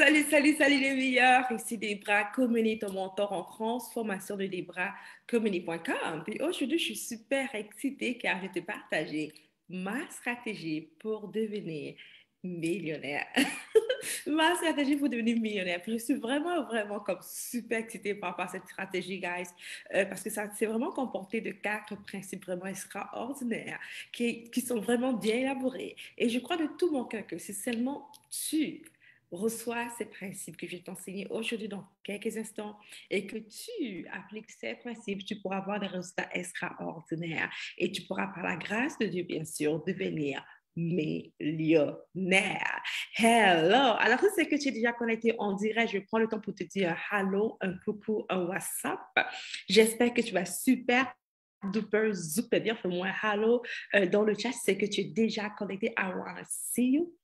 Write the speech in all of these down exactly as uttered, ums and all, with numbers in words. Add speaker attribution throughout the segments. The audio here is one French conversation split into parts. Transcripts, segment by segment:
Speaker 1: Salut, salut, salut les meilleurs. Ici Debra, Community, ton mentor en transformation de Debra, community point com. Puis aujourd'hui, je suis super excitée car je vais te partager ma stratégie pour devenir millionnaire. Ma stratégie pour devenir millionnaire. Puis je suis vraiment, vraiment comme super excitée par rapport à cette stratégie, guys, euh, parce que ça s'est vraiment comporté de quatre principes vraiment extraordinaires qui, qui sont vraiment bien élaborés. Et je crois de tout mon cœur que c'est seulement tu reçois ces principes que je vais t'enseigner aujourd'hui dans quelques instants et que tu appliques ces principes, tu pourras avoir des résultats extraordinaires et tu pourras, par la grâce de Dieu, bien sûr, devenir millionnaire. Hello! Alors, si c'est que tu es déjà connecté en direct, je prends le temps pour te dire hello, un coucou, un WhatsApp. J'espère que tu vas super duper, super bien. Fais-moi hello euh, dans le chat. C'est que tu es déjà connecté. I wanna see you.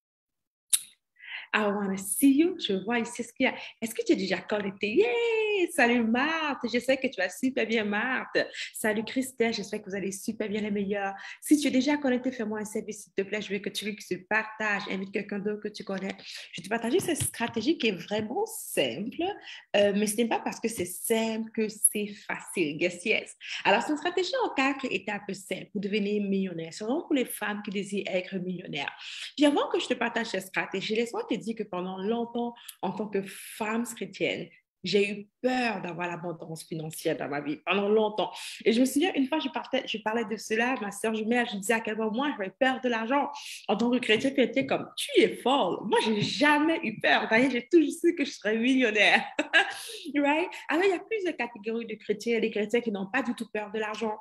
Speaker 1: I wanna see you. Je vois ici ce qu'il y a. Est-ce que tu es déjà connecté? Yeah! Salut Marthe. Je sais que tu vas super bien, Marthe. Salut Christelle. J'espère que vous allez super bien, les meilleurs. Si tu es déjà connecté, fais-moi un service, s'il te plaît. Je veux que tu se partages. Invite quelqu'un d'autre que tu connais. Je vais te partager cette stratégie qui est vraiment simple, euh, mais ce n'est pas parce que c'est simple que c'est facile. Yes, yes. Alors, c'est une stratégie en quatre étapes simples pour devenir millionnaire. C'est vraiment pour les femmes qui désirent être millionnaires. Puis avant que je te partage cette stratégie, laisse-moi te dire que pendant longtemps, en tant que femme chrétienne, j'ai eu peur d'avoir l'abondance financière dans ma vie, pendant longtemps. Et je me souviens, une fois, je, partais, je parlais de cela à ma soeur jumelle, je disais à quel point moi, j'avais peur de l'argent. En tant que chrétienne, elle était comme, tu es folle. Moi, j'ai jamais eu peur. D'ailleurs, j'ai toujours su que je serais millionnaire. Right? Alors, il y a plusieurs catégories de chrétiens. Il y a des chrétiens qui n'ont pas du tout peur de l'argent.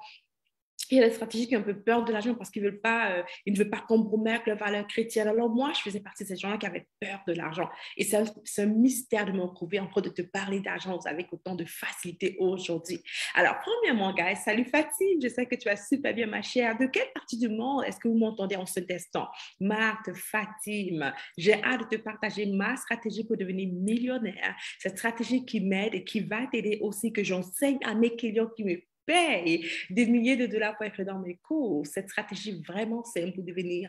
Speaker 1: Il y a des stratégies qui ont un peu peur de l'argent parce qu'ils ne veulent pas, euh, ils ne veulent pas compromettre leurs valeurs chrétiennes. Alors moi, je faisais partie de ces gens-là qui avaient peur de l'argent. Et c'est un, c'est un mystère de me retrouver en train de te parler d'argent avec autant de facilité aujourd'hui. Alors, premièrement, guys, salut Fatine, je sais que tu vas super bien, ma chère. De quelle partie du monde est-ce que vous m'entendez en cet instant? Marthe, Fatime, j'ai hâte de te partager ma stratégie pour devenir millionnaire. Cette stratégie qui m'aide et qui va t'aider aussi, que j'enseigne à mes clients qui me paye des milliers de dollars pour être dans mes cours. Cette stratégie vraiment simple pour devenir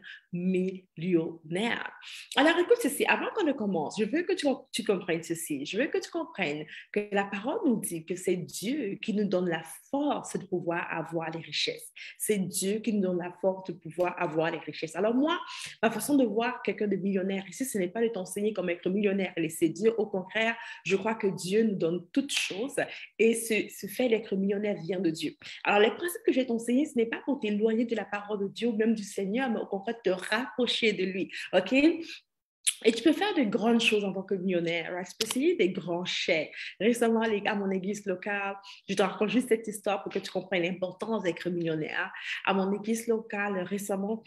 Speaker 1: millionnaire. Alors, écoute ceci, avant qu'on ne commence, je veux que tu, tu comprennes ceci. Je veux que tu comprennes que la parole nous dit que c'est Dieu qui nous donne la force de pouvoir avoir les richesses. C'est Dieu qui nous donne la force de pouvoir avoir les richesses. Alors moi, ma façon de voir quelqu'un de millionnaire ici, ce n'est pas de t'enseigner comment être millionnaire et laisser Dieu. Au contraire, je crois que Dieu nous donne toutes choses et ce, ce fait d'être millionnaire vient de Dieu. Alors, les principes que je vais t'enseigner, ce n'est pas pour t'éloigner de la parole de Dieu ou même du Seigneur, mais au contraire, te rapprocher de lui. OK? Et tu peux faire de grandes choses en tant que millionnaire, right? Tu peux essayer des grands chèques. Récemment, à mon église locale, je te raconte juste cette histoire pour que tu comprennes l'importance d'être millionnaire. À mon église locale, récemment,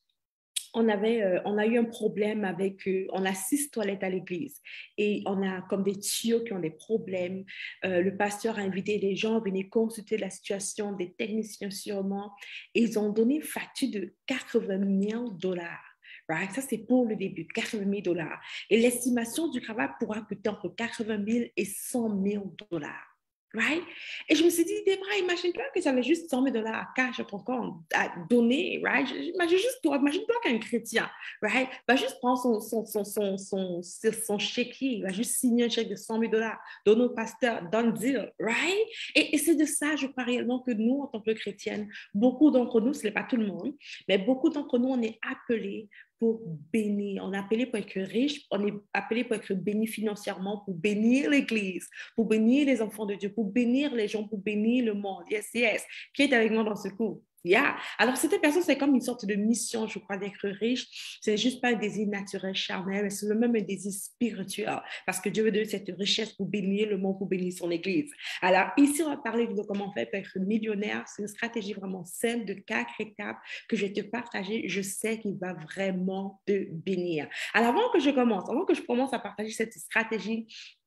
Speaker 1: on, avait, euh, on a eu un problème avec, euh, on a six toilettes à l'église et on a comme des tuyaux qui ont des problèmes. Euh, le pasteur a invité des gens à venir consulter la situation, des techniciens sûrement, et ils ont donné une facture de quatre-vingt mille dollars. Right? Ça, c'est pour le début, quatre-vingt mille dollars. Et l'estimation du travail pourra coûter entre quatre-vingt mille et cent mille dollars. Right? Et je me suis dit, Debra, imagine-toi que j'avais juste cent mille dollars à cash à ton compte, à donner, right? Imagine juste toi, imagine-toi qu'un chrétien, right? Va juste prendre son, son, son, son, son, son, son chéquier, il va juste signer un chèque de cent mille dollars, donner au pasteur, done deal, right? Et, et c'est de ça, je crois réellement que nous, en tant que chrétiennes, beaucoup d'entre nous, ce n'est pas tout le monde, mais beaucoup d'entre nous, on est appelés pour bénir. On est appelé pour être riche, on est appelé pour être béni financièrement, pour bénir l'Église, pour bénir les enfants de Dieu, pour bénir les gens, pour bénir le monde. Yes, yes. Qui est avec moi dans ce coup? Yeah. Alors, cette personne, c'est comme une sorte de mission, je crois, d'être riche. C'est juste pas un désir naturel, charnel, mais c'est même un désir spirituel. Parce que Dieu veut donner cette richesse pour bénir le monde, pour bénir son Église. Alors, ici, on va parler de comment faire pour être millionnaire. C'est une stratégie vraiment simple de quatre étapes que je vais te partager. Je sais qu'il va vraiment te bénir. Alors, avant que je commence, avant que je commence à partager cette stratégie,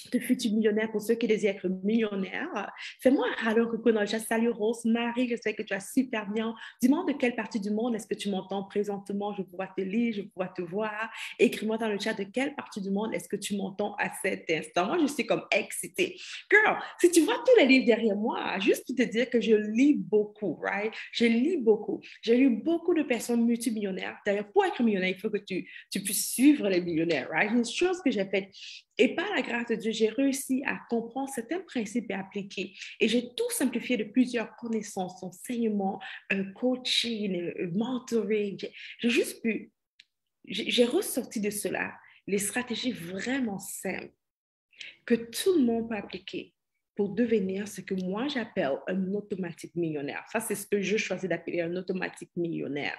Speaker 1: de futurs millionnaires pour ceux qui désirent être millionnaires. Fais-moi un hello, coucou, je salue Rosemary, je sais que tu vas super bien. Dis-moi de quelle partie du monde est-ce que tu m'entends présentement, je pourrais te lire, je pourrais te voir. Écris-moi dans le chat de quelle partie du monde est-ce que tu m'entends à cet instant. Moi, je suis comme excitée. Girl, si tu vois tous les livres derrière moi, juste pour te dire que je lis beaucoup, right? Je lis beaucoup. J'ai eu beaucoup de personnes multimillionnaires. D'ailleurs, pour être millionnaire, il faut que tu, tu puisses suivre les millionnaires, right? Une chose que j'ai faite. Et par la grâce de Dieu, j'ai réussi à comprendre certains principes et appliquer. Et j'ai tout simplifié de plusieurs connaissances, enseignements, euh, coaching, euh, mentoring. J'ai, j'ai juste pu, j'ai, j'ai ressorti de cela les stratégies vraiment simples que tout le monde peut appliquer pour devenir ce que moi j'appelle un automatique millionnaire. Ça, c'est ce que je choisis d'appeler un automatique millionnaire.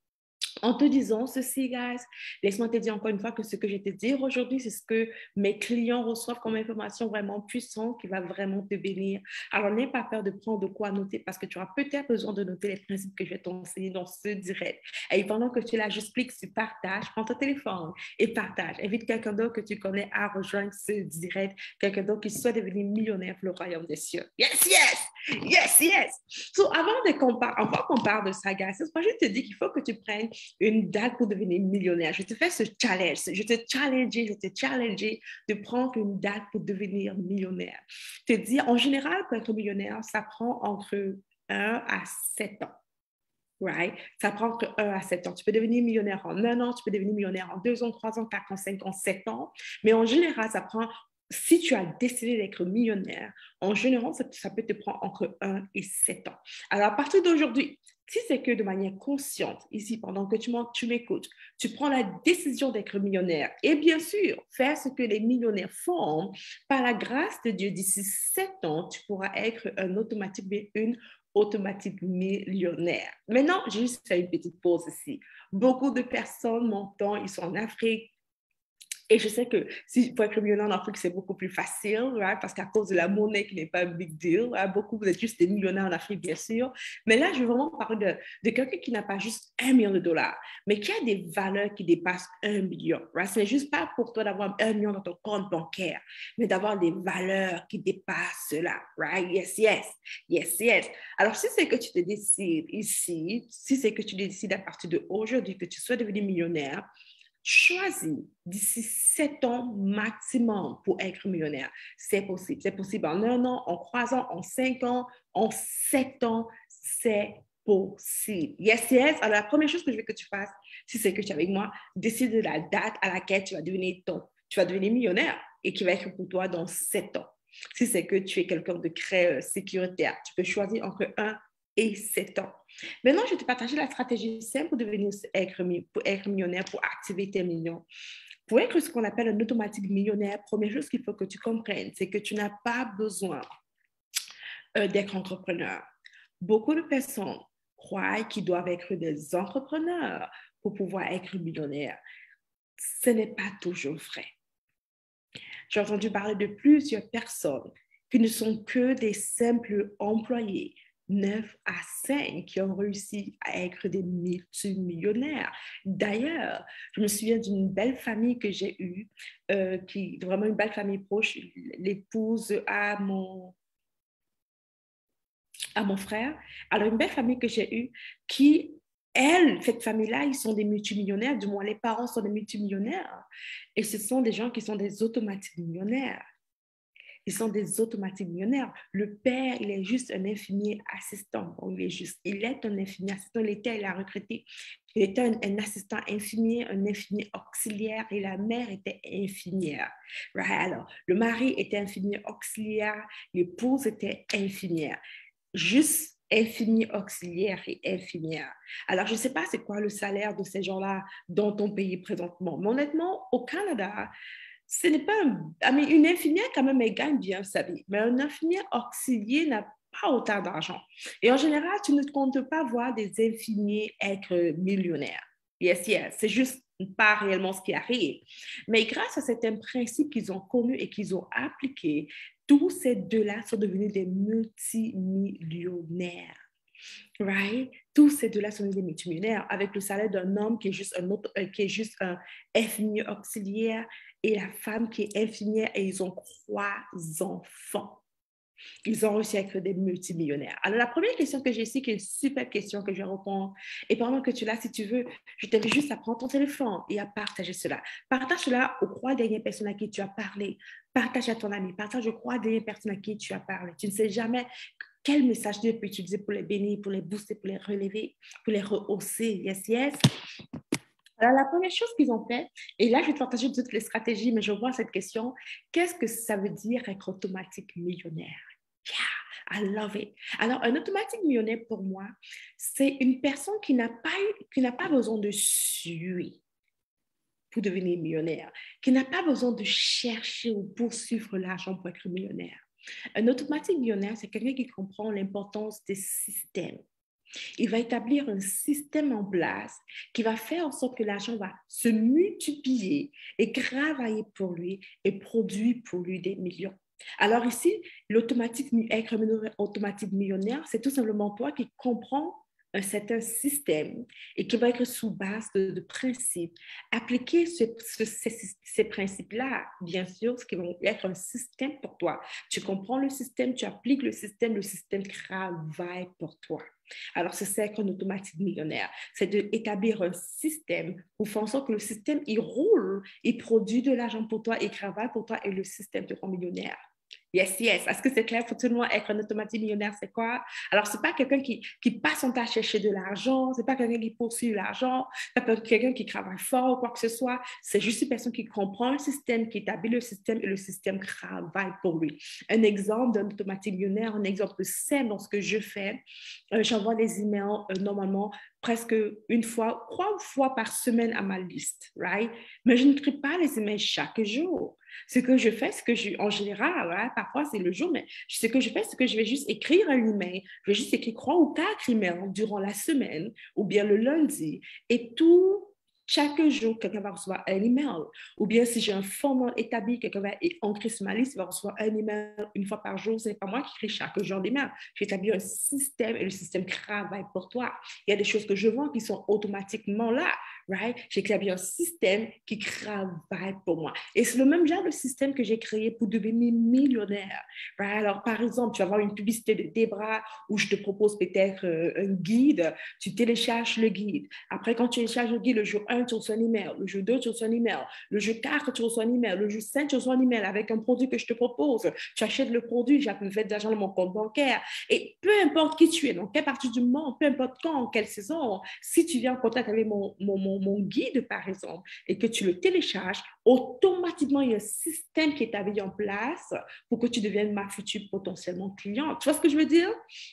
Speaker 1: En te disant ceci, guys, laisse-moi te dire encore une fois que ce que je vais te dire aujourd'hui, c'est ce que mes clients reçoivent comme information vraiment puissante qui va vraiment te bénir. Alors, n'aie pas peur de prendre de quoi noter parce que tu auras peut-être besoin de noter les principes que je vais t'enseigner dans ce direct. Et pendant que tu es là, juste clique sur partage, prends ton téléphone et partage. Invite quelqu'un d'autre que tu connais à rejoindre ce direct, quelqu'un d'autre qui souhaite devenir millionnaire pour le royaume des cieux. Yes, yes! Yes, yes! So, avant de qu'on parle, avant qu'on parle de ça, guys, moi, je te dis qu'il faut que tu prennes une date pour devenir millionnaire. Je te fais ce challenge. Je te challenge, je te challenge de prendre une date pour devenir millionnaire. Te dire, en général, pour être millionnaire, ça prend entre un à sept ans. Right? Ça prend entre un à sept ans. Tu peux devenir millionnaire en un an, tu peux devenir millionnaire en deux ans, trois ans, quatre ans, cinq ans, sept ans. Mais en général, ça prend, si tu as décidé d'être millionnaire, en général, ça, ça peut te prendre entre un et sept ans. Alors, à partir d'aujourd'hui, si c'est que de manière consciente, ici, pendant que tu, tu m'écoutes, tu prends la décision d'être millionnaire et bien sûr, faire ce que les millionnaires font, par la grâce de Dieu, d'ici sept ans, tu pourras être un automatique, une automatique millionnaire. Maintenant, j'ai juste fait une petite pause ici. Beaucoup de personnes m'entendent, ils sont en Afrique. Et je sais que si pour être millionnaire en Afrique, c'est beaucoup plus facile, right? Parce qu'à cause de la monnaie qui n'est pas un big deal, right? Beaucoup, vous êtes juste des millionnaires en Afrique, bien sûr. Mais là, je veux vraiment parler de, de quelqu'un qui n'a pas juste un million de dollars, mais qui a des valeurs qui dépassent un million. Right? Ce n'est juste pas pour toi d'avoir un million dans ton compte bancaire, mais d'avoir des valeurs qui dépassent cela. Right? Yes, yes, yes, yes. Alors, si c'est que tu te décides ici, si c'est que tu décides à partir d'aujourd'hui que tu souhaites devenir millionnaire, choisis d'ici sept ans maximum pour être millionnaire. C'est possible. C'est possible en un an, en trois ans, en cinq ans, en sept ans. C'est possible. Yes, yes. Alors, la première chose que je veux que tu fasses, si c'est que tu es avec moi, décide de la date à laquelle tu vas devenir ton, tu vas devenir millionnaire et qui va être pour toi dans sept ans. Si c'est que tu es quelqu'un de très sécuritaire, tu peux choisir entre un et sept ans. Maintenant, je vais te partager la stratégie simple pour devenir être, pour être millionnaire, pour activer tes millions. Pour être ce qu'on appelle un automatique millionnaire, première chose qu'il faut que tu comprennes, c'est que tu n'as pas besoin euh, d'être entrepreneur. Beaucoup de personnes croient qu'ils doivent être des entrepreneurs pour pouvoir être millionnaire. Ce n'est pas toujours vrai. J'ai entendu parler de plusieurs personnes qui ne sont que des simples employés, neuf à cinq qui ont réussi à être des multimillionnaires. D'ailleurs, je me souviens d'une belle famille que j'ai eue, euh, qui vraiment une belle famille proche, l'épouse à mon, à mon frère. Alors, une belle famille que j'ai eue qui, elle, cette famille-là, ils sont des multimillionnaires, du moins les parents sont des multimillionnaires. Et ce sont des gens qui sont des automatiques millionnaires. Ils sont des automatiques millionnaires. Le père, il est juste un infirmier assistant. Bon, il est juste, il est un infirmier assistant. Il était, il a recruté. Il était un, un assistant infirmier, un infirmier auxiliaire et la mère était infirmière. Right? Alors, le mari était infirmier auxiliaire, l'épouse était infirmière. Juste infirmier auxiliaire et infirmière. Alors, je ne sais pas c'est quoi le salaire de ces gens-là dans ton pays présentement. Mais honnêtement, au Canada, ce n'est pas un, I mean, une infirmière quand même, elle gagne bien sa vie, mais un infirmier auxiliaire n'a pas autant d'argent. Et en général, tu ne comptes pas voir des infirmiers être millionnaires. Yes, yes, c'est juste pas réellement ce qui arrive. Mais grâce à certains principes qu'ils ont connus et qu'ils ont appliqués, tous ces deux-là sont devenus des multimillionnaires. Right? Tous ces deux-là sont des multimillionnaires avec le salaire d'un homme qui est juste un, autre, euh, qui est juste un infirmier auxiliaire et la femme qui est infirmière et ils ont trois enfants. Ils ont réussi à être des multimillionnaires. Alors, la première question que j'ai ici, qui est une super question que je vais répondre, et pendant que tu l'as, si tu veux, je t'invite juste à prendre ton téléphone et à partager cela. Partage cela aux trois dernières personnes à qui tu as parlé. Partage à ton ami. Partage aux trois dernières personnes à qui tu as parlé. Tu ne sais jamais quel message Dieu peut utiliser pour les bénir, pour les booster, pour les relever, pour les rehausser. Yes, yes. Alors, la première chose qu'ils ont fait, et là, je vais te partager toutes les stratégies, mais je vois cette question, qu'est-ce que ça veut dire être automatique millionnaire? Yeah, I love it. Alors, un automatique millionnaire, pour moi, c'est une personne qui n'a pas, qui n'a pas besoin de suer pour devenir millionnaire, qui n'a pas besoin de chercher ou poursuivre l'argent pour être millionnaire. Un automatique millionnaire, c'est quelqu'un qui comprend l'importance des systèmes. Il va établir un système en place qui va faire en sorte que l'argent va se multiplier et travailler pour lui et produire pour lui des millions. Alors ici, l'automatique être automatique millionnaire, c'est tout simplement toi qui comprends un certain système et qui va être sous base de, de principes. Appliquer ce, ce, ces, ces principes-là, bien sûr, ce qui va être un système pour toi. Tu comprends le système, tu appliques le système, le système travaille pour toi. Alors, c'est ça qu'un automatique millionnaire. C'est d'établir un système pour faire en sorte que le système, il roule, il produit de l'argent pour toi, il travaille pour toi et le système te rend millionnaire. Yes, yes. Est-ce que c'est clair pour tout le monde? Être un automatique millionnaire, c'est quoi? Alors, ce n'est pas quelqu'un qui, qui passe son temps à chercher de l'argent, ce n'est pas quelqu'un qui poursuit l'argent, ce n'est pas quelqu'un qui travaille fort ou quoi que ce soit. C'est juste une personne qui comprend le système, qui établit le système et le système travaille pour lui. Un exemple d'un automatique millionnaire, un exemple simple dans ce que je fais, euh, j'envoie des emails euh, normalement presque une fois, trois fois par semaine à ma liste, right? Mais je ne crée pas les emails chaque jour. Ce que je fais, c'est que je, en général, hein, parfois c'est le jour, mais ce que je fais, c'est que je vais juste écrire un email. Je vais juste écrire trois ou quatre emails durant la semaine ou bien le lundi. Et tout, chaque jour, quelqu'un va recevoir un email. Ou bien si j'ai un format établi, quelqu'un va ancrer sur ma liste, il va recevoir un email une fois par jour. Ce n'est pas moi qui crée chaque jour d'email. J'ai établi un système et le système travaille pour toi. Il y a des choses que je vois qui sont automatiquement là. Right? J'ai créé un système qui travaille pour moi. Et c'est le même genre de système que j'ai créé pour devenir millionnaire. Right? Alors, par exemple, tu vas avoir une publicité de Debra où je te propose peut-être euh, un guide. Tu télécharges le guide. Après, quand tu télécharges le guide, le jour un, tu reçois un email. Le jour deux, tu reçois un email. Le jour quatre, tu reçois un email. Le jour cinq, tu reçois un email avec un produit que je te propose. Tu achètes le produit, j'ai fait de l'argent dans mon compte bancaire. Et peu importe qui tu es, dans quelle partie du monde, peu importe quand, en quelle saison, si tu viens en contact avec mon, mon, mon mon guide, par exemple, et que tu le télécharges, automatiquement, il y a un système qui est établi en place pour que tu deviennes ma future potentiellement cliente. Tu vois ce que je veux dire?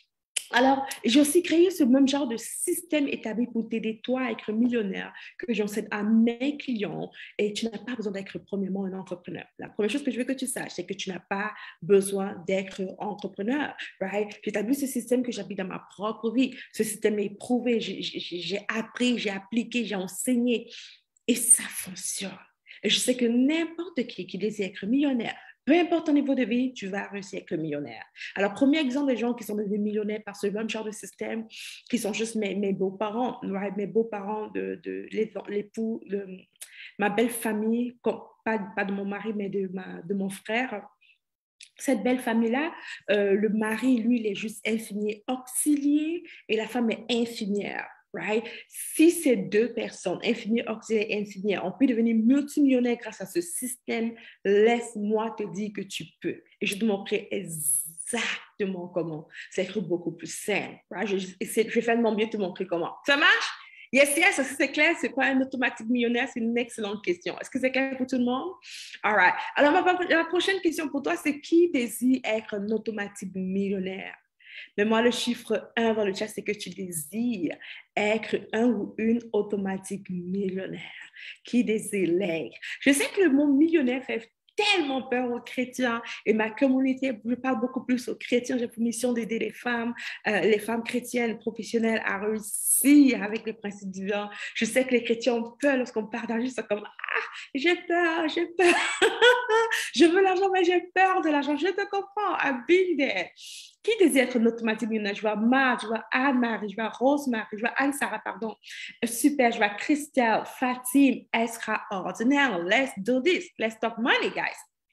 Speaker 1: Alors, j'ai aussi créé ce même genre de système établi pour t'aider, toi, à être millionnaire, que j'enseigne à mes clients. Et tu n'as pas besoin d'être, premièrement, un entrepreneur. La première chose que je veux que tu saches, c'est que tu n'as pas besoin d'être entrepreneur. Right? J'ai établi ce système que j'applique dans ma propre vie. Ce système est prouvé. J'ai, j'ai, j'ai appris, j'ai appliqué, j'ai enseigné. Et ça fonctionne. Et je sais que n'importe qui qui désire être millionnaire, peu importe ton niveau de vie, tu vas réussir à être millionnaire. Alors, premier exemple des gens qui sont devenus millionnaires par ce même genre de système, qui sont juste mes, mes beaux-parents, right? Mes beaux-parents, de, de, l'époux, de ma belle famille, pas, pas de mon mari, mais de, ma, de mon frère. Cette belle famille-là, euh, le mari, lui, il est juste infirmier auxiliaire et la femme est infirmière. Right? Si ces deux personnes, infirmier, auxiliaire et infirmière, ont pu devenir multimillionnaires grâce à ce système, laisse-moi te dire que tu peux. Et je te montrerai exactement comment. C'est beaucoup plus simple. Right? Je, je vais faire de mon mieux de te montrer comment. Ça marche? Yes, yes, c'est clair, c'est pas un automatique millionnaire, c'est une excellente question. Est-ce que c'est clair pour tout le monde? All right. Alors, ma, la prochaine question pour toi, c'est qui désire être un automatique millionnaire? Mais moi, le chiffre un dans le chat, c'est que tu désires être un ou une automatique millionnaire. Qui désire l'être? Je sais que le mot millionnaire fait tellement peur aux chrétiens et ma communauté, je parle beaucoup plus aux chrétiens, j'ai pour mission d'aider les femmes, euh, les femmes chrétiennes professionnelles à réussir avec les principes divins. Je sais que les chrétiens ont peur lorsqu'on parle d'argent, c'est comme j'ai peur, j'ai peur. Je veux l'argent, mais j'ai peur de l'argent. Je te comprends. I've been there. Qui désire être une automatique millionnaire? Je vois Marc, je vois Anne-Marie, je vois Rose-Marie, je vois Anne-Sarah, pardon. Super, je vois Christelle, Fatime, extraordinaire. Let's do this. Let's talk money, guys.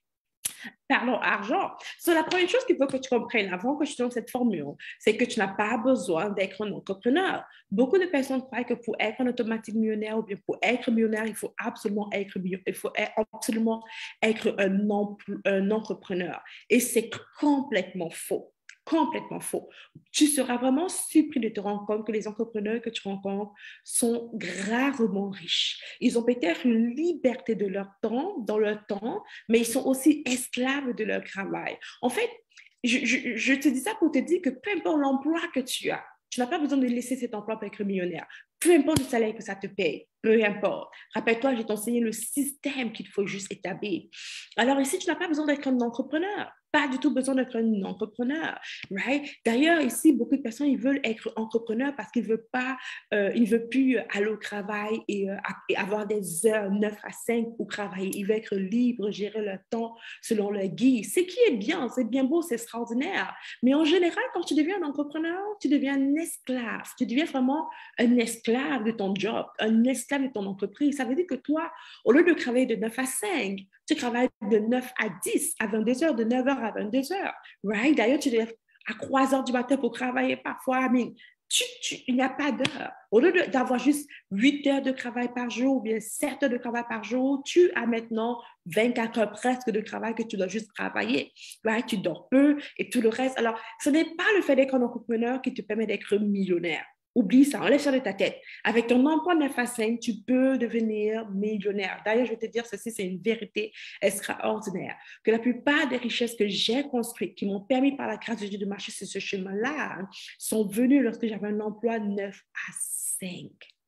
Speaker 1: Parlons argent. So, la première chose qu'il faut que tu comprennes avant que je te donne cette formule, c'est que tu n'as pas besoin d'être un entrepreneur. Beaucoup de personnes croient que pour être un automatique millionnaire ou bien pour être millionnaire, il faut absolument être, il faut absolument être un, un entrepreneur. Et c'est complètement faux. Complètement faux. Tu seras vraiment surpris de te rendre compte que les entrepreneurs que tu rencontres sont rarement riches. Ils ont peut-être une liberté de leur temps, dans leur temps, mais ils sont aussi esclaves de leur travail. En fait, je, je, je te dis ça pour te dire que peu importe l'emploi que tu as, tu n'as pas besoin de laisser cet emploi pour être millionnaire. Peu importe le salaire que ça te paye, peu importe. Rappelle-toi, je t'ai enseigné le système qu'il faut juste établir. Alors ici, tu n'as pas besoin d'être un entrepreneur. Pas du tout besoin d'être un entrepreneur, right? D'ailleurs, ici, beaucoup de personnes, ils veulent être entrepreneurs parce qu'ils ne veulent pas, euh, ils ne veulent plus aller au travail et, euh, et avoir des heures neuf à cinq pour travailler. Ils veulent être libres, gérer leur temps selon leur guide. Ce qui est bien, c'est bien beau, c'est extraordinaire. Mais en général, quand tu deviens un entrepreneur, tu deviens un esclave. Tu deviens vraiment un esclave de ton job, un esclave de ton entreprise. Ça veut dire que toi, au lieu de travailler de neuf à cinq, tu travailles de neuf à dix, à vingt-deux heures, de neuf heures à vingt-deux heures, right? D'ailleurs, tu te lèves à trois heures du matin pour travailler parfois. I mean, tu, tu, il n'y a pas d'heure. Au lieu d'avoir juste huit heures de travail par jour ou bien sept heures de travail par jour, tu as maintenant vingt-quatre heures presque de travail que tu dois juste travailler. Right? Tu dors peu et tout le reste. Alors, ce n'est pas le fait d'être un entrepreneur qui te permet d'être millionnaire. Oublie ça, enlève ça de ta tête. Avec ton emploi neuf à cinq, tu peux devenir millionnaire. D'ailleurs, je vais te dire ceci, c'est une vérité extraordinaire. Que la plupart des richesses que j'ai construites, qui m'ont permis par la grâce de Dieu de marcher sur ce chemin-là, sont venues lorsque j'avais un emploi neuf à cinq.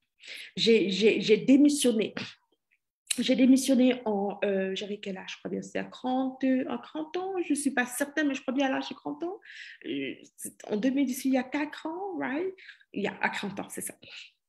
Speaker 1: J'ai, j'ai, j'ai démissionné. J'ai démissionné en, euh, j'avais quel âge? Je crois bien c'était à trente, à trente ans, je ne suis pas certaine, mais je crois bien à l'âge de trente ans. Euh, en deux mille dix-huit, il y a quatre ans, right? Il y a à trente ans, c'est ça.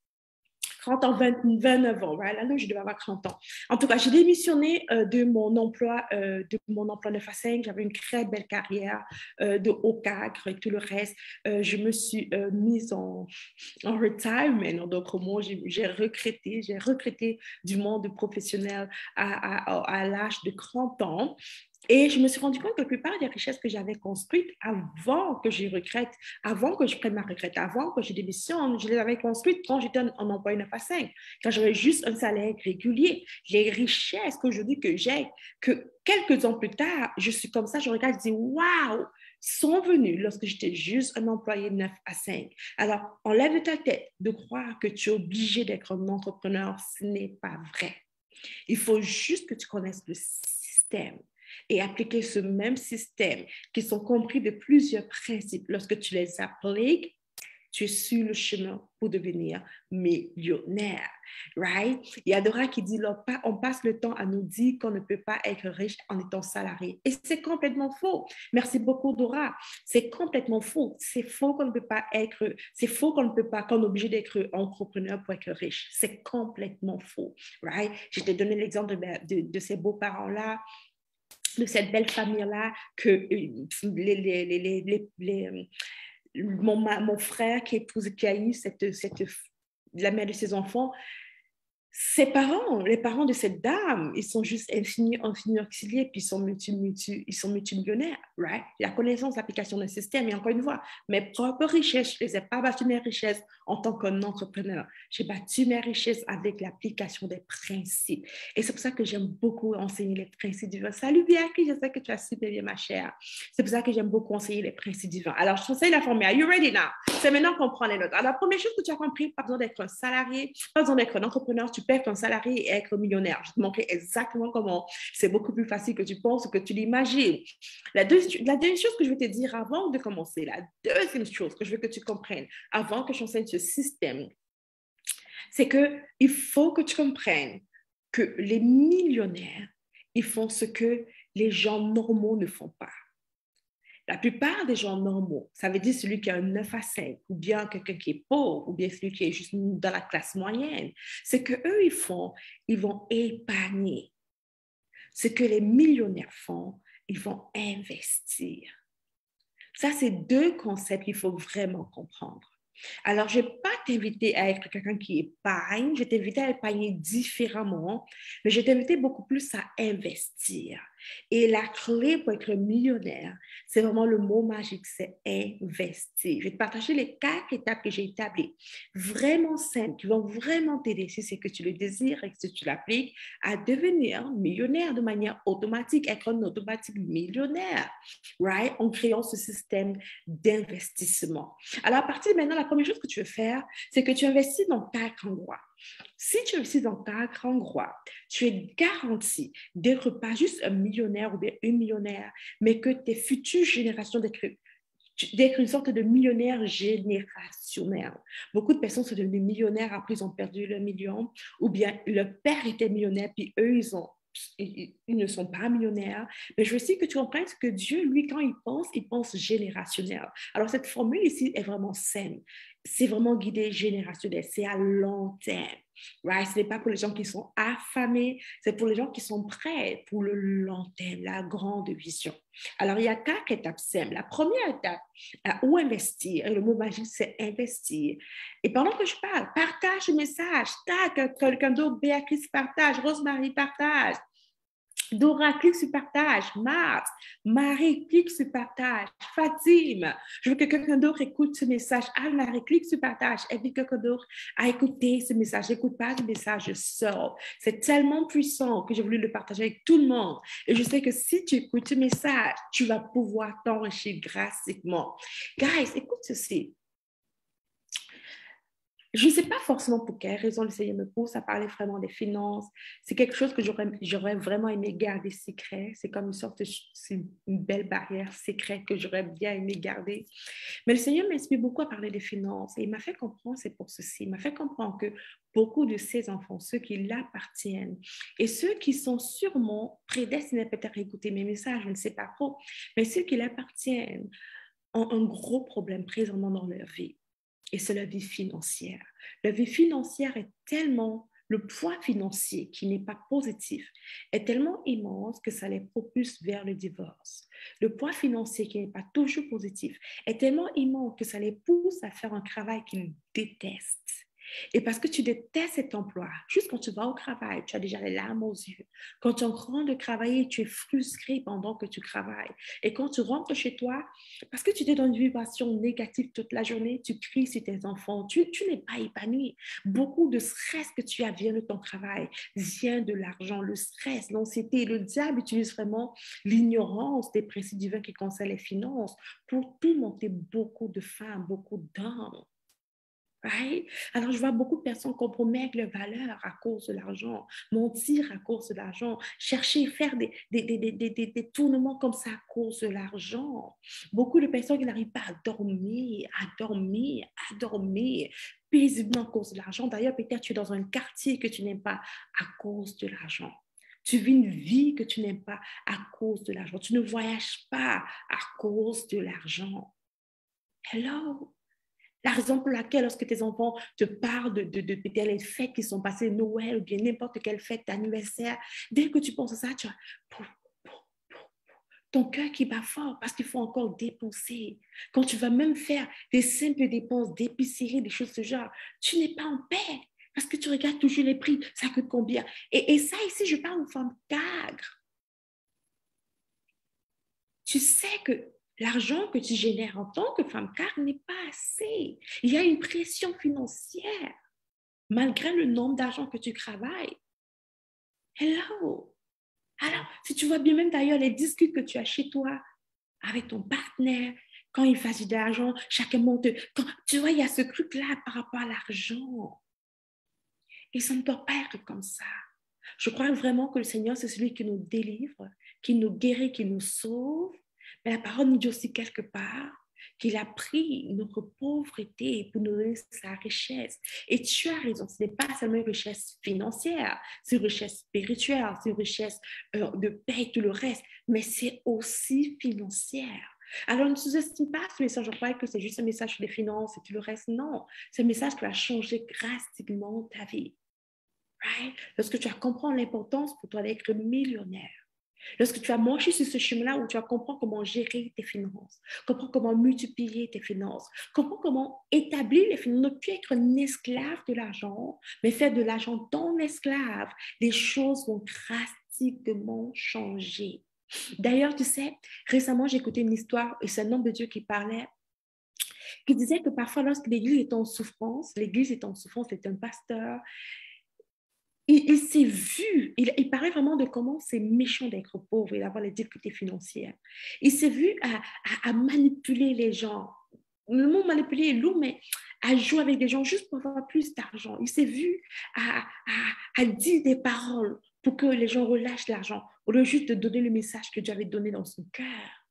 Speaker 1: trente ans, vingt, vingt-neuf ans, right? Là, là, je devais avoir trente ans. En tout cas, j'ai démissionné euh, de mon emploi, euh, de mon emploi neuf à cinq. J'avais une très belle carrière euh, de haut cadre et tout le reste. Euh, je me suis euh, mise en, en retirement, en d'autres mots. J'ai, j'ai retraité, j'ai retraité du monde professionnel à, à, à l'âge de trente ans. Et je me suis rendu compte que la plupart des richesses que j'avais construites avant que je regrette, avant que je prenne ma retraite, avant que je démissionne, je les avais construites quand j'étais en, en emploi neuf à cinq, quand j'avais juste un salaire régulier. Les richesses qu'aujourd'hui que j'ai, que quelques ans plus tard, je suis comme ça, je regarde et je dis « Waouh !» sont venues lorsque j'étais juste un employé neuf à cinq. Alors, enlève de ta tête de croire que tu es obligé d'être un entrepreneur. Ce n'est pas vrai. Il faut juste que tu connaisses le système et appliquer ce même système qui sont compris de plusieurs principes. Lorsque tu les appliques, tu es sur le chemin pour devenir millionnaire, right? Il y a Dora qui dit, là, on passe le temps à nous dire qu'on ne peut pas être riche en étant salarié. Et c'est complètement faux. Merci beaucoup, Dora. C'est complètement faux. C'est faux qu'on ne peut pas être, c'est faux qu'on ne peut pas, qu'on est obligé d'être entrepreneur pour être riche. C'est complètement faux, right? Je t'ai donné l'exemple de, de, de ces beaux-parents-là, de cette belle famille-là, que les, les, les, les, les, les mon, mon frère qui, épouse, qui a eu cette, cette, la mère de ses enfants, ses parents, les parents de cette dame, ils sont juste infinis, infinis auxiliés, puis ils sont, multi, multi, ils sont multimillionnaires, right? La connaissance, l'application d'un système, et encore une fois, mes propres richesses, je ne les ai pas battues mes richesses en tant qu'un entrepreneur. J'ai battu mes richesses avec l'application des principes. Et c'est pour ça que j'aime beaucoup enseigner les principes divins. Salut Bianchi, je sais que tu as super bien ma chère. C'est pour ça que j'aime beaucoup enseigner les principes divins. Alors, je t'enseigne la formule. Are you ready now? C'est maintenant qu'on prend les notes. Alors, la première chose que tu as compris, pas besoin d'être un salarié, pas besoin d'être un entrepreneur, tu peux être un salarié et être millionnaire. Je te montrerai exactement comment. C'est beaucoup plus facile que tu penses, que tu l'imagines. La, deuxi- la deuxième chose que je vais te dire avant de commencer, la deuxième chose que je veux que tu comprennes avant que j'enseigne ce système, c'est qu'il faut que tu comprennes que les millionnaires, ils font ce que les gens normaux ne font pas. La plupart des gens normaux, ça veut dire celui qui a un neuf à cinq, ou bien quelqu'un qui est pauvre, ou bien celui qui est juste dans la classe moyenne, c'est qu'eux, ils font, ils vont épargner. Ce que les millionnaires font, ils vont investir. Ça, c'est deux concepts qu'il faut vraiment comprendre. Alors, je ne vais pas t'inviter à être quelqu'un qui épargne, je vais t'inviter à épargner différemment, mais je vais t'inviter beaucoup plus à investir. Et la clé pour être millionnaire, c'est vraiment le mot magique, c'est investir. Je vais te partager les quatre étapes que j'ai établies, vraiment simples, qui vont vraiment t'aider, si c'est que tu le désires et que tu l'appliques, à devenir millionnaire de manière automatique, être un automatique millionnaire, right? En créant ce système d'investissement. Alors, à partir de maintenant, la première chose que tu veux faire, c'est que tu investis dans quatre endroits. Si tu investis dans quatre endroits, tu es garanti d'être pas juste un millionnaire ou bien une millionnaire, mais que tes futures générations d'être d'être une sorte de millionnaire générationnel. Beaucoup de personnes sont devenues millionnaires après ils ont perdu leur million, ou bien leur père était millionnaire, puis eux, ils ont ils ne sont pas millionnaires, mais je veux aussi que tu comprennes que Dieu, lui, quand il pense, il pense générationnel. Alors, cette formule ici est vraiment saine. C'est vraiment guidé générationnel, c'est à long terme. Right? Ce n'est pas pour les gens qui sont affamés, c'est pour les gens qui sont prêts pour le long terme, la grande vision. Alors, il y a quatre étapes simples. La première étape, où investir, et le mot magique, c'est investir. Et pendant que je parle, partage le message. Tac, quelqu'un d'autre, Béatrice partage, Rosemary partage. Dora, clique sur partage. Marthe, Marie, clique sur partage. Fatime, je veux que quelqu'un d'autre écoute ce message. Anne-Marie, clique sur partage. Invite quelqu'un d'autre à écouter ce message. N'écoute pas le message seul. C'est tellement puissant que j'ai voulu le partager avec tout le monde. Et je sais que si tu écoutes ce message, tu vas pouvoir t'enrichir gratuitement. Guys, écoute ceci. Je ne sais pas forcément pour quelle raison le Seigneur me pousse à parler vraiment des finances. C'est quelque chose que j'aurais, j'aurais vraiment aimé garder secret. C'est comme une sorte de, c'est une belle barrière secrète que j'aurais bien aimé garder. Mais le Seigneur m'inspire beaucoup à parler des finances et il m'a fait comprendre, c'est pour ceci, il m'a fait comprendre que beaucoup de ses enfants, ceux qui l'appartiennent et ceux qui sont sûrement prédestinés peut-être à écouter mes messages, je ne sais pas trop, mais ceux qui l'appartiennent ont un gros problème présentement dans leur vie. Et c'est la vie financière. La vie financière est tellement, le poids financier qui n'est pas positif est tellement immense que ça les propulse vers le divorce. Le poids financier qui n'est pas toujours positif est tellement immense que ça les pousse à faire un travail qu'ils détestent. Et parce que tu détestes cet emploi, juste quand tu vas au travail, tu as déjà les larmes aux yeux. Quand tu es en train de travailler, tu es frustré pendant que tu travailles. Et quand tu rentres chez toi, parce que tu es dans une vibration négative toute la journée, tu cries sur tes enfants, tu, tu n'es pas épanoui. Beaucoup de stress que tu as vient de ton travail, vient de l'argent, le stress, l'anxiété. Le diable utilise vraiment l'ignorance des principes divins qui concernent les finances pour monter beaucoup de femmes, beaucoup d'hommes. Right? Alors, je vois beaucoup de personnes compromettre leurs valeurs à cause de l'argent, mentir à cause de l'argent, chercher, faire des, des, des, des, des, des tournements comme ça à cause de l'argent. Beaucoup de personnes qui n'arrivent pas à dormir, à dormir, à dormir paisiblement à cause de l'argent. D'ailleurs, peut-être tu es dans un quartier que tu n'aimes pas à cause de l'argent. Tu vis une vie que tu n'aimes pas à cause de l'argent. Tu ne voyages pas à cause de l'argent. Hello? La raison pour laquelle, lorsque tes enfants te parlent de, de, de, de les fêtes qui sont passées, Noël ou bien n'importe quelle fête d'anniversaire, dès que tu penses à ça, tu as ton cœur qui bat fort parce qu'il faut encore dépenser. Quand tu vas même faire des simples dépenses d'épicerie, des choses de ce genre, tu n'es pas en paix parce que tu regardes toujours les prix, ça coûte combien. Et, et ça, ici, je parle aux femmes cadres. Tu sais que l'argent que tu génères en tant que femme cadre n'est pas assez. Il y a une pression financière malgré le nombre d'argent que tu travailles. Hello! Alors, si tu vois bien même d'ailleurs les discutes que tu as chez toi avec ton partenaire, quand il s'agit d'argent, chacun monte. Quand, tu vois, il y a ce truc-là par rapport à l'argent. Et ça ne doit pas être comme ça. Je crois vraiment que le Seigneur, c'est celui qui nous délivre, qui nous guérit, qui nous sauve. Mais la parole nous dit aussi quelque part qu'il a pris notre pauvreté pour nous donner sa richesse. Et tu as raison, ce n'est pas seulement une richesse financière, c'est une richesse spirituelle, c'est une richesse euh, de paix et tout le reste, mais c'est aussi financière. Alors, ne sous-estime pas ce message. Je crois que c'est juste un message sur les finances et tout le reste. Non, c'est un message qui va changer drastiquement ta vie. Right? Lorsque tu vas comprendre l'importance pour toi d'être millionnaire, lorsque tu vas marcher sur ce chemin-là où tu vas comprendre comment gérer tes finances, comprendre comment multiplier tes finances, comprendre comment établir les finances, ne plus être un esclave de l'argent, mais faire de l'argent ton esclave, les choses vont drastiquement changer. D'ailleurs, tu sais, récemment, j'ai écouté une histoire, et c'est un homme de Dieu qui parlait, qui disait que parfois, lorsque l'Église est en souffrance, l'Église est en souffrance, c'est un pasteur, il, il s'est vu, il, il parlait vraiment de comment c'est méchant d'être pauvre et d'avoir les difficultés financières. Il s'est vu à, à, à manipuler les gens. Le mot manipuler est lourd, mais à jouer avec des gens juste pour avoir plus d'argent. Il s'est vu à, à, à dire des paroles pour que les gens relâchent l'argent, au lieu juste de donner le message que Dieu avait donné dans son cœur.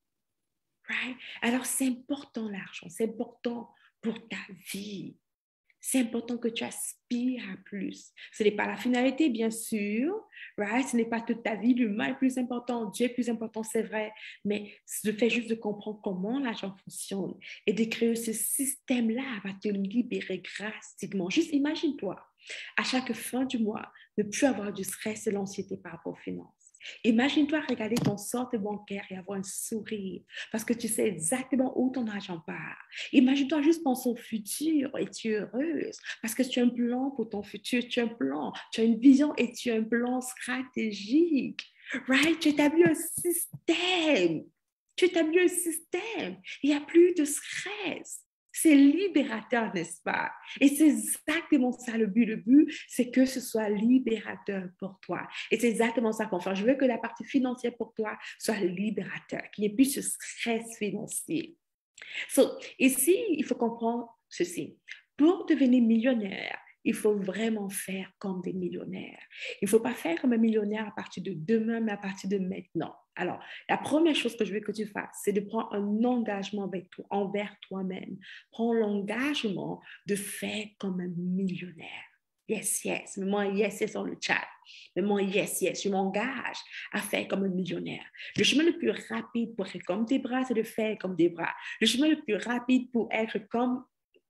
Speaker 1: Right? Alors, c'est important l'argent, c'est important pour ta vie. C'est important que tu aspires à plus. Ce n'est pas la finalité, bien sûr. Right? Ce n'est pas toute ta vie. L'humain est plus important. Dieu est plus important, c'est vrai. Mais le fait juste de comprendre comment l'argent fonctionne et de créer ce système-là va te libérer drastiquement. Juste imagine-toi, à chaque fin du mois, ne plus avoir du stress et l'anxiété par rapport aux finances. Imagine-toi regarder ton solde bancaire et avoir un sourire parce que tu sais exactement où ton argent part. Imagine-toi juste penser au futur et tu es heureuse parce que tu as un plan pour ton futur, tu as un plan, tu as une vision et tu as un plan stratégique. Right? Tu établis un système. Tu établis un système. Il n'y a plus de stress. C'est libérateur, n'est-ce pas? Et c'est exactement ça le but. Le but, c'est que ce soit libérateur pour toi. Et c'est exactement ça qu'on fait. Je veux que la partie financière pour toi soit libérateur, qu'il n'y ait plus ce stress financier. So, ici, il faut comprendre ceci. Pour devenir millionnaire, il faut vraiment faire comme des millionnaires. Il ne faut pas faire comme un millionnaire à partir de demain, mais à partir de maintenant. Alors, la première chose que je veux que tu fasses, c'est de prendre un engagement avec toi, envers toi-même. Prends l'engagement de faire comme un millionnaire. Yes, yes. Mets-moi un yes, yes dans le chat. Mets-moi un yes, yes. Je m'engage à faire comme un millionnaire. Le chemin le plus rapide pour être comme tes bras, c'est de faire comme des bras. Le chemin le plus rapide pour être comme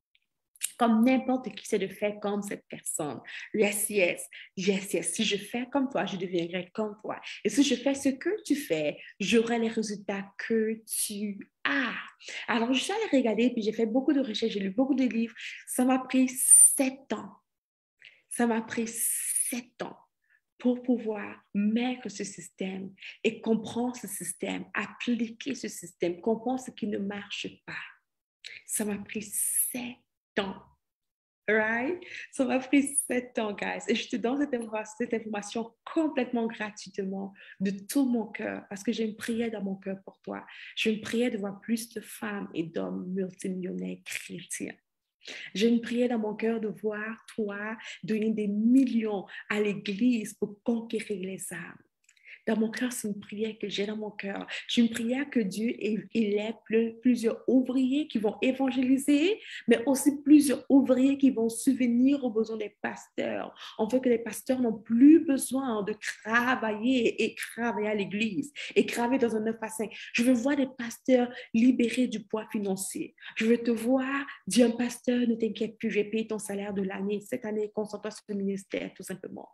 Speaker 1: comme n'importe qui, c'est de faire comme cette personne. Yes, yes, yes, yes. Si je fais comme toi, je deviendrai comme toi. Et si je fais ce que tu fais, j'aurai les résultats que tu as. Alors, je suis allée regarder, puis j'ai fait beaucoup de recherches, j'ai lu beaucoup de livres. Ça m'a pris sept ans. Ça m'a pris sept ans pour pouvoir mettre ce système et comprendre ce système, appliquer ce système, comprendre ce qui ne marche pas. Ça m'a pris sept ans. Right? Ça m'a pris sept ans, guys. Et je te donne cette information, cette information complètement gratuitement, de tout mon cœur, parce que j'ai une prière dans mon cœur pour toi. J'ai une prière de voir plus de femmes et d'hommes multimillionnaires chrétiens. J'ai une prière dans mon cœur de voir toi donner des millions à l'Église pour conquérir les âmes. Dans mon cœur, c'est une prière que j'ai dans mon cœur. J'ai une prière que Dieu élève plusieurs ouvriers qui vont évangéliser, mais aussi plusieurs ouvriers qui vont subvenir aux besoins des pasteurs. On veut que les pasteurs n'ont plus besoin de travailler et travailler à l'église et travailler dans un neuf à cinq. Je veux voir des pasteurs libérés du poids financier. Je veux te voir dire, un pasteur, ne t'inquiète plus, je vais payer ton salaire de l'année. Cette année, concentre-toi sur le ministère, tout simplement.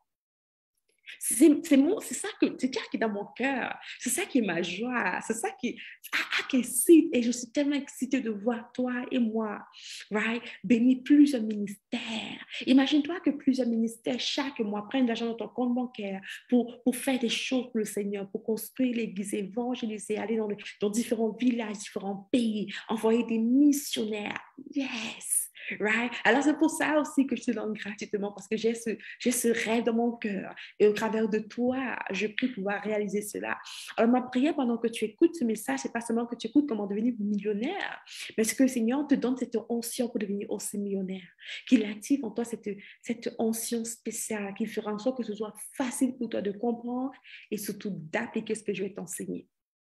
Speaker 1: C'est, c'est, mon, c'est ça que, c'est ça qui est dans mon cœur. C'est ça qui est ma joie. C'est ça qui, ah, qui excite. Et je suis tellement excitée de voir toi et moi, right, bénir plusieurs ministères. Imagine-toi que plusieurs ministères, chaque mois, prennent de l'argent dans ton compte bancaire pour, pour faire des choses pour le Seigneur, pour construire l'église, évangéliser, aller dans, le, dans différents villages, différents pays, envoyer des missionnaires. Yes! Right? Alors, c'est pour ça aussi que je te donne gratuitement, parce que j'ai ce, j'ai ce rêve dans mon cœur. Et au travers de toi, je prie pouvoir réaliser cela. Alors, ma prière pendant que tu écoutes ce message, c'est pas seulement que tu écoutes comment devenir millionnaire, mais c'est que le Seigneur te donne cette onction pour devenir aussi millionnaire, qu'il active en toi cette, cette onction spéciale, qui fera en sorte que ce soit facile pour toi de comprendre et surtout d'appliquer ce que je vais t'enseigner.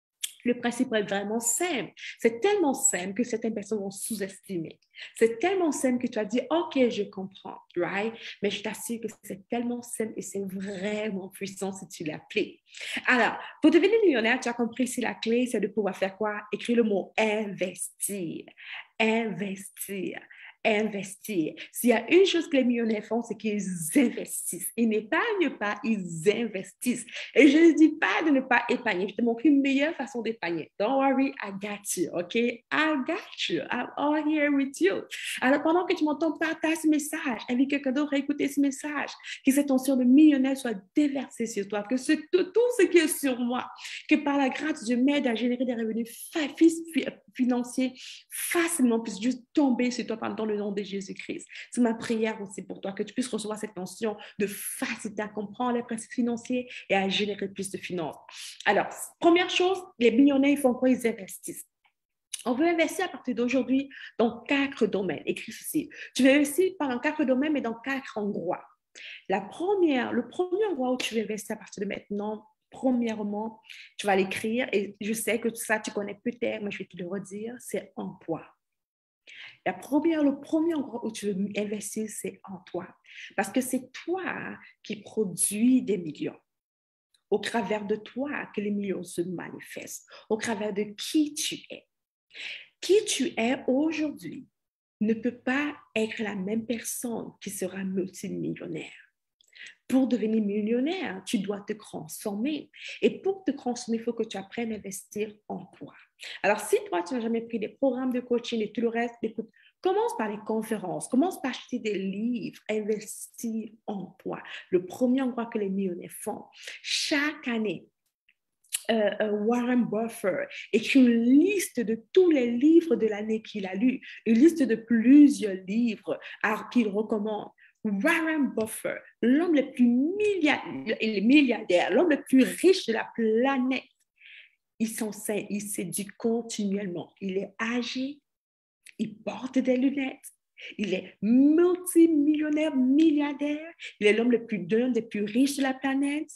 Speaker 1: Le principe est vraiment simple. C'est tellement simple que certaines personnes vont sous-estimer. C'est tellement simple que tu vas dire, OK, je comprends, right? Mais je t'assure que c'est tellement simple et c'est vraiment puissant si tu l'appliques. Alors, pour devenir millionnaire, tu as compris ici la clé, c'est de pouvoir faire quoi? Écrire le mot investir. Investir. Investir. S'il y a une chose que les millionnaires font, c'est qu'ils investissent. Ils n'épargnent pas, ils investissent. Et je ne dis pas de ne pas épargner. Je te montre une meilleure façon d'épargner. Don't worry, I got you, OK? I got you. I'm all here with you. Alors, pendant que tu m'entends, partage ce message. Invite quelqu'un d'autre à écouter ce message. Que cette onction de millionnaire soit déversée sur toi. Que ce, tout, tout ce qui est sur moi, que par la grâce, Dieu m'aide à générer des revenus financiers facilement, puisse juste tomber sur toi pendant le nom de Jésus-Christ. C'est ma prière aussi pour toi, que tu puisses recevoir cette notion de facilité à comprendre les principes financiers et à générer plus de finances. Alors, première chose, les millionnaires, ils font quoi? Ils investissent. On veut investir à partir d'aujourd'hui dans quatre domaines. Écris ceci. Tu veux investir dans quatre domaines, mais dans quatre endroits. La première, le premier endroit où tu veux investir à partir de maintenant, premièrement, tu vas l'écrire et je sais que tout ça, tu connais peut-être, mais je vais te le redire, c'est emploi. La première, le premier endroit où tu veux investir, c'est en toi. Parce que c'est toi qui produis des millions. Au travers de toi que les millions se manifestent. Au travers de qui tu es. Qui tu es aujourd'hui ne peut pas être la même personne qui sera multimillionnaire. Pour devenir millionnaire, tu dois te transformer. Et pour te transformer, il faut que tu apprennes à investir en toi. Alors, si toi, tu n'as jamais pris des programmes de coaching et tout le reste, écoute, commence par les conférences, commence par acheter des livres, investir en toi. Le premier endroit que les millionnaires font. Chaque année, Euh, Warren Buffett écrit une liste de tous les livres de l'année qu'il a lus, une liste de plusieurs livres qu'il recommande. Warren Buffett, l'homme le plus milliardaire, l'homme le plus riche de la planète, il s'enseigne, il séduit continuellement. Il est âgé, il porte des lunettes, il est multimillionnaire, milliardaire, il est l'homme le plus, l'homme le plus riche de la planète,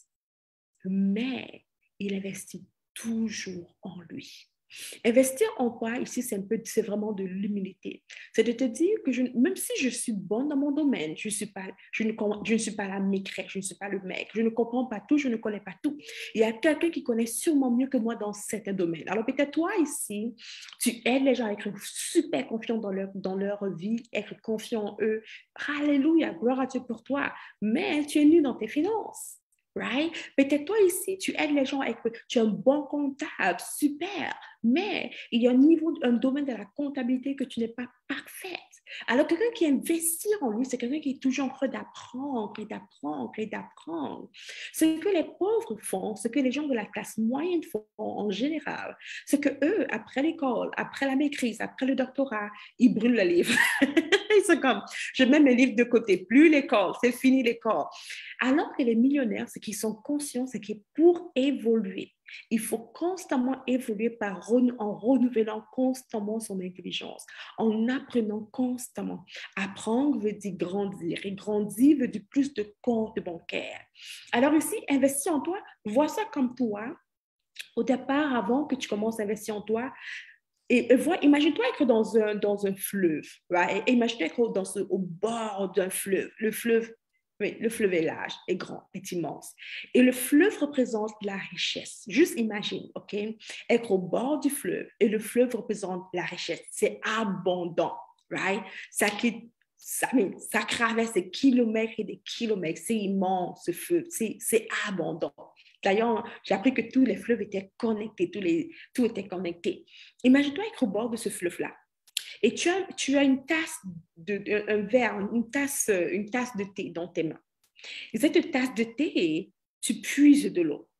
Speaker 1: mais il investit toujours en lui. Investir en toi, ici, c'est un peu, c'est vraiment de l'humilité. C'est de te dire que je, même si je suis bonne dans mon domaine, je, suis pas, je, ne, je ne suis pas la maîtresse, je ne suis pas le mec, je ne comprends pas tout, je ne connais pas tout. Il y a quelqu'un qui connaît sûrement mieux que moi dans certains domaines. Alors peut-être toi ici, tu aides les gens à être super confiants dans leur, dans leur vie, être confiants en eux. Alléluia, gloire à Dieu pour toi. Mais tu es nul dans tes finances. Right? Peut-être toi ici, tu aides les gens avec, tu es un bon comptable, super, mais il y a un niveau, un domaine de la comptabilité que tu n'es pas parfaite. Alors, quelqu'un qui investit en lui, c'est quelqu'un qui est toujours en train d'apprendre et d'apprendre et d'apprendre. Ce que les pauvres font, ce que les gens de la classe moyenne font en général, c'est que eux, après l'école, après la maîtrise, après le doctorat, ils brûlent le livre. Ils sont comme, je mets mes livres de côté, plus l'école, c'est fini l'école. Alors que les millionnaires, ce qu'ils sont conscients, c'est que pour évoluer, il faut constamment évoluer par, en renouvelant constamment son intelligence, en apprenant constamment. Apprendre veut dire grandir, et grandir veut dire plus de comptes bancaires. Alors ici, investir en toi, vois ça comme toi, au départ, avant que tu commences à investir en toi. Et, et vois, imagine-toi être dans un, dans un fleuve, right? Et imagine-toi être dans ce, au bord d'un fleuve. Le fleuve, oui, le fleuve est large, est grand, est immense. Et le fleuve représente la richesse. Juste imagine, OK? Être au bord du fleuve et le fleuve représente la richesse. C'est abondant, right? Ça qui Ça, ça traverse des kilomètres et des kilomètres. C'est immense, ce fleuve. C'est, c'est abondant. D'ailleurs, j'ai appris que tous les fleuves étaient connectés, tous les, tout était connecté. Imagine-toi être au bord de ce fleuve-là. Et tu as, tu as une tasse, de, un verre, une tasse, une tasse de thé dans tes mains. Et cette tasse de thé, tu puises de l'eau.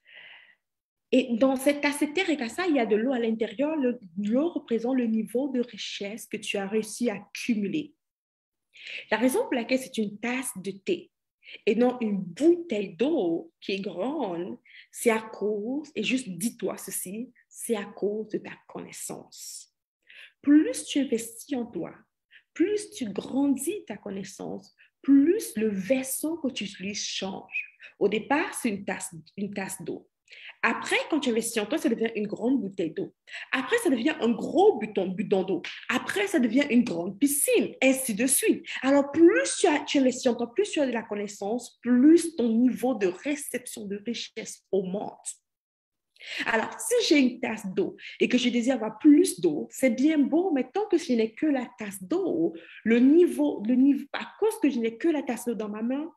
Speaker 1: Et dans cette tasse de thé, regarde ça, il y a de l'eau à l'intérieur. Le, l'eau représente le niveau de richesse que tu as réussi à cumuler. La raison pour laquelle c'est une tasse de thé et non une bouteille d'eau qui est grande, c'est à cause, et juste dis-toi ceci, c'est à cause de ta connaissance. Plus tu investis en toi, plus tu grandis ta connaissance, plus le vaisseau que tu utilises change. Au départ, c'est une tasse, une tasse d'eau. Après, quand tu investis en toi, ça devient une grande bouteille d'eau. Après, ça devient un gros bidon, bidon d'eau. Après, ça devient une grande piscine, ainsi de suite. Alors, plus tu, as, tu investis en toi, plus tu as de la connaissance, plus ton niveau de réception de richesse augmente. Alors, si j'ai une tasse d'eau et que je désire avoir plus d'eau, c'est bien beau, mais tant que je n'ai que la tasse d'eau, le niveau, le niveau, à cause que je n'ai que la tasse d'eau dans ma main,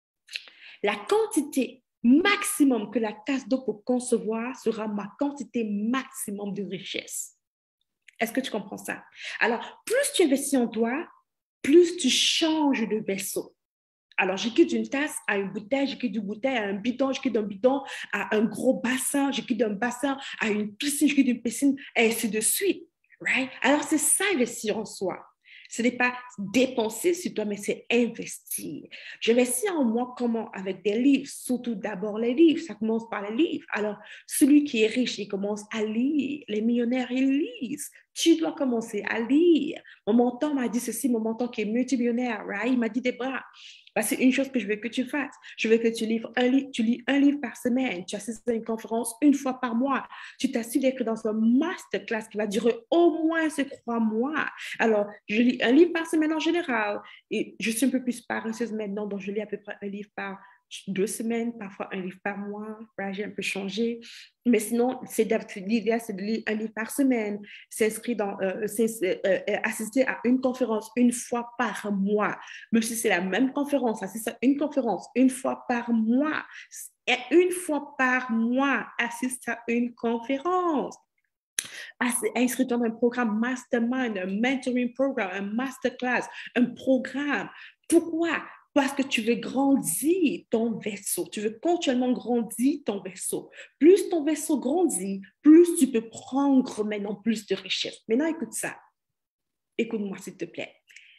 Speaker 1: la quantité maximum que la tasse d'eau peut concevoir sera ma quantité maximum de richesse. Est-ce que tu comprends ça? Alors, plus tu investis en toi, plus tu changes de vaisseau. Alors, je quitte d'une tasse à une bouteille, je quitte d'une bouteille à un bidon, je quitte d'un bidon à un gros bassin, je quitte d'un bassin à une piscine, je quitte d'une piscine, et ainsi de suite. Right? Alors, c'est ça, investir en soi. Ce n'est pas dépenser sur toi, mais c'est investir. J'investis en moi comment? Avec des livres, surtout d'abord les livres. Ça commence par les livres. Alors, celui qui est riche, il commence à lire. Les millionnaires, ils lisent. Tu dois commencer à lire. Mon mentor m'a dit ceci, mon mentor qui est multimillionnaire, right? Il m'a dit, Debra, bah, c'est une chose que je veux que tu fasses. Je veux que tu, livres un li- tu lis un livre par semaine. Tu assistes à une conférence une fois par mois. Tu t'assures d'être dans un masterclass qui va durer au moins ces trois mois. Alors, je lis un livre par semaine en général. Et je suis un peu plus paresseuse maintenant, donc je lis à peu près un livre par deux semaines, parfois un livre par mois. Right? J'ai un peu changé. Mais sinon, c'est l'idée, c'est de lire un livre par semaine, s'inscrire dans, euh, euh, euh, assister à une conférence une fois par mois. Même si c'est la même conférence, assister à une conférence une fois par mois. Et une fois par mois, assister à une conférence. Inscris-toi dans un programme mastermind, un mentoring programme, un masterclass, un programme. Pourquoi? Parce que tu veux grandir ton vaisseau. Tu veux continuellement grandir ton vaisseau. Plus ton vaisseau grandit, plus tu peux prendre maintenant plus de richesse. Maintenant, écoute ça. Écoute-moi, s'il te plaît.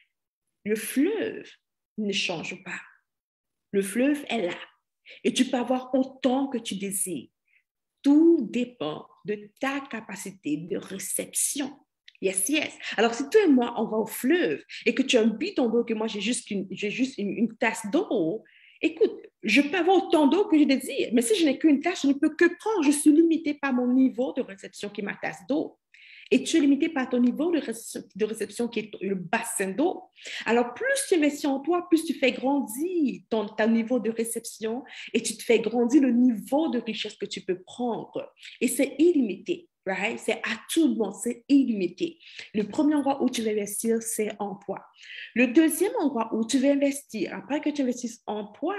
Speaker 1: Le fleuve ne change pas. Le fleuve est là. Et tu peux avoir autant que tu désires. Tout dépend de ta capacité de réception. Yes, yes. Alors, si toi et moi, on va au fleuve et que tu as un bidon d'eau, que moi, j'ai juste une, j'ai juste une, une tasse d'eau, écoute, je peux avoir autant d'eau que je désire, mais si je n'ai qu'une tasse, je ne peux que prendre. Je suis limitée par mon niveau de réception qui est ma tasse d'eau. Et tu es limité par ton niveau de réception, de réception qui est le bassin d'eau. Alors, plus tu investis en toi, plus tu fais grandir ton, ton niveau de réception et tu te fais grandir le niveau de richesse que tu peux prendre. Et c'est illimité. Right? C'est à tout le monde, c'est illimité. Le premier endroit où tu vas investir, c'est en toi. Le deuxième endroit où tu vas investir, après que tu investisses en toi,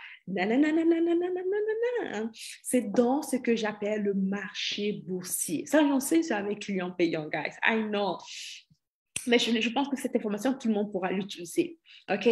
Speaker 1: c'est dans ce que j'appelle le marché boursier. Ça, j'en sais, c'est avec clients payants, guys. I know. Mais je, je pense que cette information, tout le monde pourra l'utiliser. OK?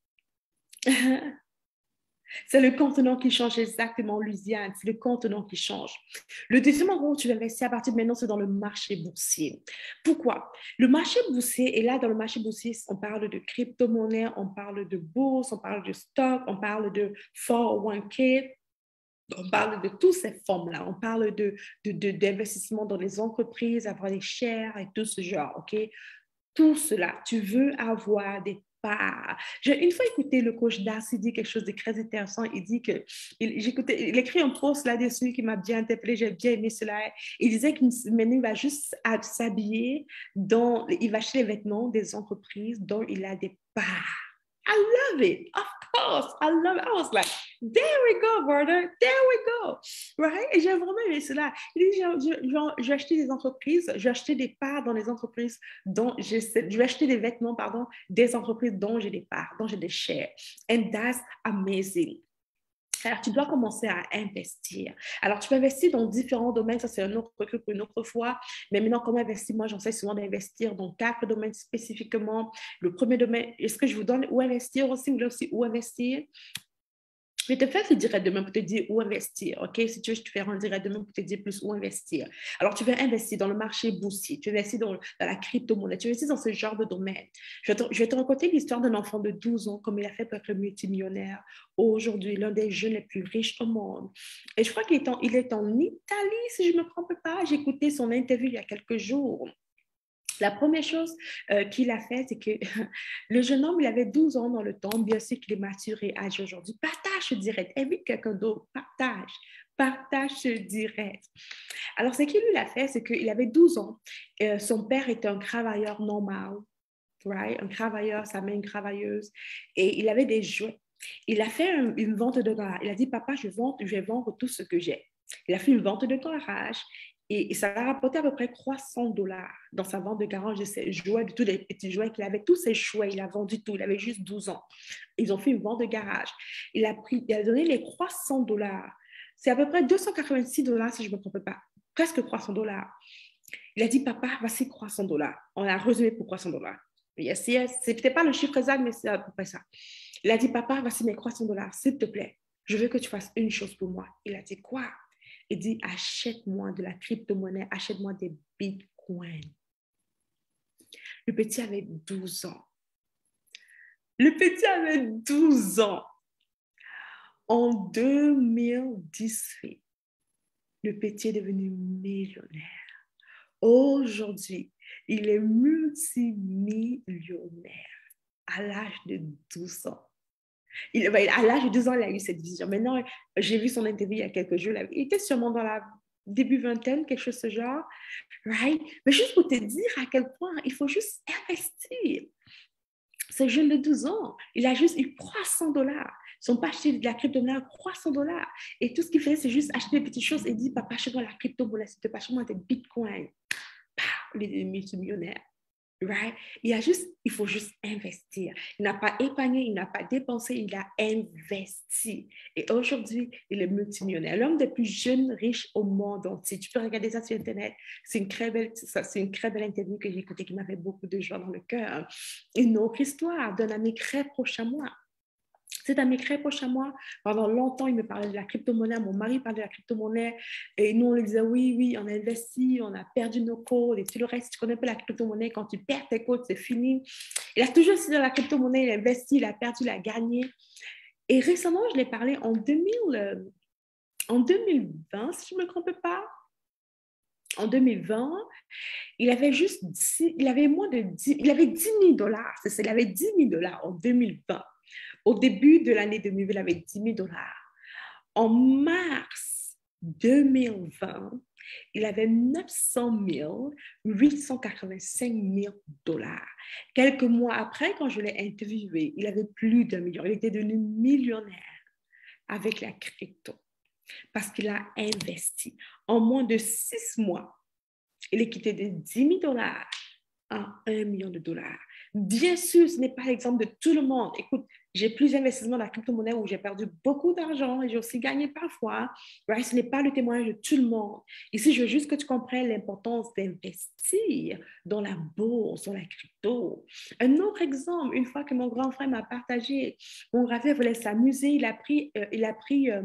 Speaker 1: C'est le contenant qui change exactement, Luciane. C'est le contenant qui change. Le deuxième endroit où tu vas investir à partir de maintenant, c'est dans le marché boursier. Pourquoi? Le marché boursier, et là, dans le marché boursier, on parle de crypto-monnaie, on parle de bourse, on parle de stock, on parle de quatre cent un k. On parle de toutes ces formes-là. On parle de, de, de, d'investissement dans les entreprises, avoir des shares et tout ce genre, OK? Tout cela, tu veux avoir des parts. J'ai une fois écouté le coach Darcy dire quelque chose de très intéressant. Il dit que, il, j'écoutais, il écrit un post là-dessus qui m'a bien interpellé, j'ai bien aimé cela. Il disait qu'il maintenant, il va juste s'habiller dans, il va acheter les vêtements des entreprises dont il a des parts. I love it. Of course. I love it. I was like, there we go, brother. There we go. Right? Et j'ai vraiment aimé cela. Il dit, je vais acheter des entreprises, je vais acheter des parts dans les entreprises dont j'ai, je vais acheter des vêtements, pardon, des entreprises dont j'ai des parts, dont j'ai des shares. And that's amazing. Alors, tu dois commencer à investir. Alors, tu peux investir dans différents domaines. Ça, c'est un autre truc pour une autre fois. Mais maintenant, comment investir? Moi, j'enseigne souvent d'investir dans quatre domaines spécifiquement. Le premier domaine, est-ce que je vous donne où investir aussi? Vous voulez aussi où investir? Je vais te faire ce direct demain pour te dire où investir, OK? Si tu veux, je te ferai un direct demain pour te dire plus où investir. Alors, tu veux investir dans le marché boursier, tu veux investir dans, dans la crypto-monnaie, tu veux investir dans ce genre de domaine. Je vais te, je vais te raconter l'histoire d'un enfant de douze ans, comme il a fait pour être multimillionnaire. Aujourd'hui, l'un des jeunes les plus riches au monde. Et je crois qu'il est en, il est en Italie, si je ne me trompe pas. J'ai écouté son interview il y a quelques jours. La première chose euh, qu'il a fait, c'est que le jeune homme, il avait douze ans dans le temps, bien sûr qu'il est mature et âgé aujourd'hui. Partage direct, invite quelqu'un d'autre, partage, partage direct. Alors, ce qu'il lui a fait, c'est qu'il avait douze ans, euh, son père était un travailleur normal, right? Un travailleur, sa mère une travailleuse, et il avait des jouets. Il a fait un, une vente de garage. Il a dit, papa, je, vends, je vais vendre tout ce que j'ai. Il a fait une vente de garage. Et ça a rapporté à peu près trois cents dollars dans sa vente de garage de ses jouets, de tous les petits jouets qu'il avait, tous ses jouets, il a vendu tout, il avait juste douze ans. Ils ont fait une vente de garage. Il a, pris, il a donné les trois cents dollars. C'est à peu près deux cent quatre-vingt-six dollars, si je ne me trompe pas. Presque trois cents dollars. Il a dit, papa, voici trois cents dollars. On a résumé pour trois cents dollars. Yes, yes. C'est peut-être pas le chiffre exact, mais c'est à peu près ça. Il a dit, papa, voici mes trois cents dollars, s'il te plaît. Je veux que tu fasses une chose pour moi. Il a dit, quoi? Il dit, achète-moi de la crypto-monnaie, achète-moi des bitcoins. Le petit avait douze ans. Le petit avait douze ans. En deux mille dix-huit, le petit est devenu millionnaire. Aujourd'hui, il est multimillionnaire à l'âge de douze ans. Il, à l'âge de douze ans, il a eu cette vision. Maintenant, j'ai vu son interview il y a quelques jours. Il était sûrement dans la début vingtaine, quelque chose de ce genre. Right? Mais juste pour te dire à quel point il faut juste investir. Ce jeune de douze ans, il a juste eu trois cents dollars. Ils n'ont pas acheté de la crypto-monnaie, trois cents dollars. Et tout ce qu'il fait, c'est juste acheter des petites choses et dire, papa, achète-moi la crypto-monnaie, s'il te plaît, achète-moi des bitcoins. Il est multimillionnaire. Right? Il, a juste, il faut juste investir. Il n'a pas épargné, il n'a pas dépensé, il a investi. Et aujourd'hui, il est multimillionnaire. L'homme le plus jeune riche au monde entier. Tu peux regarder ça sur Internet. C'est une très belle, c'est une très belle interview que j'ai écoutée qui m'avait beaucoup de joie dans le cœur. Une autre histoire d'un ami très proche à moi. Cet ami très proche à moi, pendant longtemps, il me parlait de la crypto-monnaie. Mon mari parlait de la crypto-monnaie. Et nous, on lui disait, oui, oui, on a investi, on a perdu nos codes et tout le reste. Tu connais pas la crypto-monnaie, quand tu perds tes codes, c'est fini. Il a toujours essayé dans la crypto-monnaie, il a investi, il a perdu, il a gagné. Et récemment, je l'ai parlé en, deux mille, euh, en deux mille vingt, si je ne me trompe pas. En deux mille vingt, il avait juste dix, il avait moins de dix, il avait dix mille dollars. C'est ça, il avait dix mille dollars en deux mille vingt. Au début de l'année deux mille vingt, il avait dix mille dollars. En mars deux mille vingt, il avait neuf cent mille huit cent quatre-vingt-cinq mille dollars. Quelques mois après, quand je l'ai interviewé, il avait plus d'un million. Il était devenu millionnaire avec la crypto parce qu'il a investi. En moins de six mois, il est quitté de dix mille dollars à un million de dollars. Bien sûr, ce n'est pas l'exemple de tout le monde. Écoute, j'ai plusieurs investissements dans la crypto-monnaie où j'ai perdu beaucoup d'argent et j'ai aussi gagné parfois. Right? Ce n'est pas le témoignage de tout le monde. Ici, je veux juste que tu comprennes l'importance d'investir dans la bourse, dans la crypto. Un autre exemple, une fois que mon grand frère m'a partagé, mon grand frère voulait s'amuser, il a pris, euh, il a pris euh,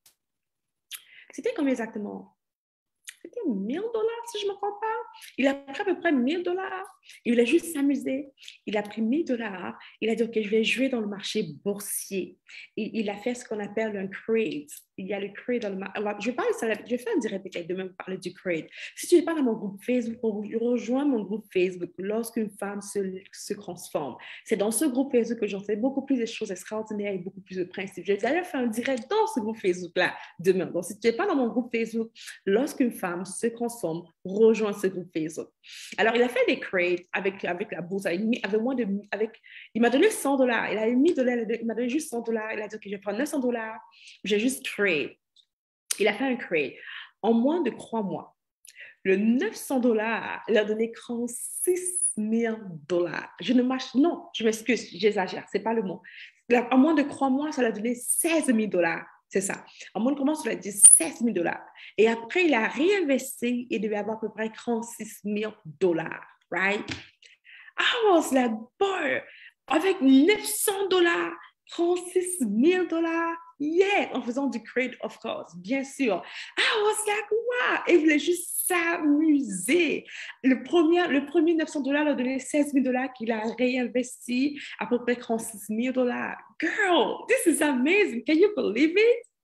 Speaker 1: c'était combien exactement? C'était mille dollars, si je ne me trompe pas. Il a pris à peu près mille dollars. Il voulait juste s'amuser. Il a pris mille dollars. Il a dit, OK, je vais jouer dans le marché boursier. Et il a fait ce qu'on appelle un trade. Il y a le trade dans le marché. Je vais, parler, je vais faire un direct peut-être demain pour parler du trade. Si tu n'es pas dans mon groupe Facebook, rejoins mon groupe Facebook lorsqu'une femme se, se transforme. C'est dans ce groupe Facebook que j'en sais beaucoup plus de choses extraordinaires et beaucoup plus de principes. Je vais d'ailleurs faire un direct dans ce groupe Facebook-là demain. Donc, si tu n'es pas dans mon groupe Facebook, lorsqu'une femme se transforme, rejoins ce groupe Facebook. Alors, il a fait des trades avec, avec la bourse. Avec, avec moins de, avec, il m'a donné cent dollars. Il a mis dollars, il m'a donné juste cent dollars. Il a dit, OK, je vais prendre neuf cents dollars. J'ai juste trade. Il a fait un trade. En moins de trois mois, le neuf cents dollars, il a donné trente-six mille dollars. Je ne marche, non, je m'excuse, j'exagère, ce n'est pas le mot. En moins de trois mois, ça l'a donné seize mille dollars. C'est ça. En moins de trois mois, ça l'a dit seize mille dollars. Et après, il a réinvesti et devait avoir à peu près trente-six mille dollars. Right? I was like, boy, avec neuf cents dollars, trente-six mille dollars, yeah, en faisant du trade, of course, bien sûr. I was like, wow, et il voulait juste s'amuser. Le premier, le premier neuf cents dollars, il a donné seize mille dollars qu'il a réinvesti, à peu près trente-six mille dollars. Girl, this is amazing. Can you believe it?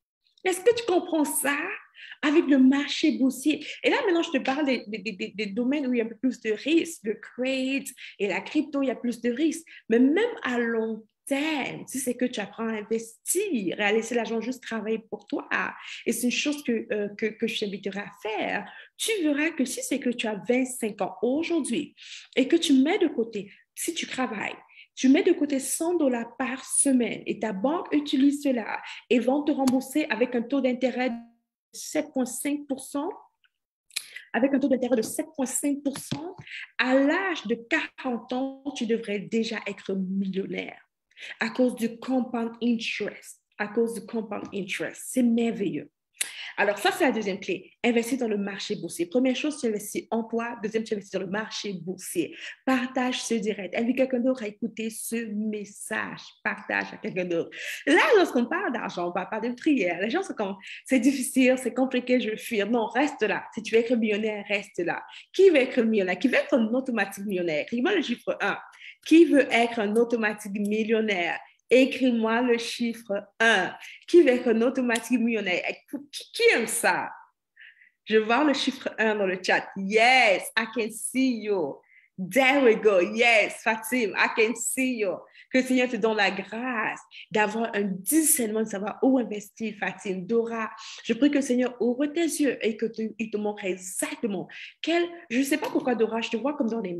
Speaker 1: Est-ce que tu comprends ça? Avec le marché boursier. Et là, maintenant, je te parle des, des, des, des domaines où il y a un peu plus de risques. Le trade et la crypto, il y a plus de risques. Mais même à long terme, si c'est que tu apprends à investir et à laisser l'argent juste travailler pour toi, et c'est une chose que, euh, que, que je t'inviterai à faire, tu verras que si c'est que tu as vingt-cinq ans aujourd'hui et que tu mets de côté, si tu travailles, tu mets de côté cent dollars par semaine et ta banque utilise cela et vont te rembourser avec un taux d'intérêt de sept virgule cinq pour cent, avec un taux d'intérêt de sept virgule cinq pour cent, à l'âge de quarante ans, tu devrais déjà être millionnaire à cause du compound interest. À cause du compound interest. C'est merveilleux. Alors, ça, c'est la deuxième clé. Investir dans le marché boursier. Première chose, tu investis en toi. Deuxième, tu investis dans le marché boursier. Partage ce direct. Invite quelqu'un d'autre à écouter ce message. Partage à quelqu'un d'autre. Là, lorsqu'on parle d'argent, on va parler de prière. Les gens sont comme, c'est difficile, c'est compliqué, je veux fuir. Non, reste là. Si tu veux être millionnaire, reste là. Qui veut être millionnaire? Qui veut être un automatique millionnaire? Écris-moi le chiffre un. Qui veut être un automatique millionnaire? Écris-moi le chiffre un. Qui veut être un automatique millionnaire? Qui, qui aime ça? Je vois le chiffre un dans le chat. Yes, I can see you. There we go. Yes, Fatim, I can see you. Que le Seigneur te donne la grâce d'avoir un discernement, de savoir où investir, Fatim. Dora, je prie que le Seigneur ouvre tes yeux et qu'il te, te montre exactement quel... Je ne sais pas pourquoi, Dora, je te vois comme dans les...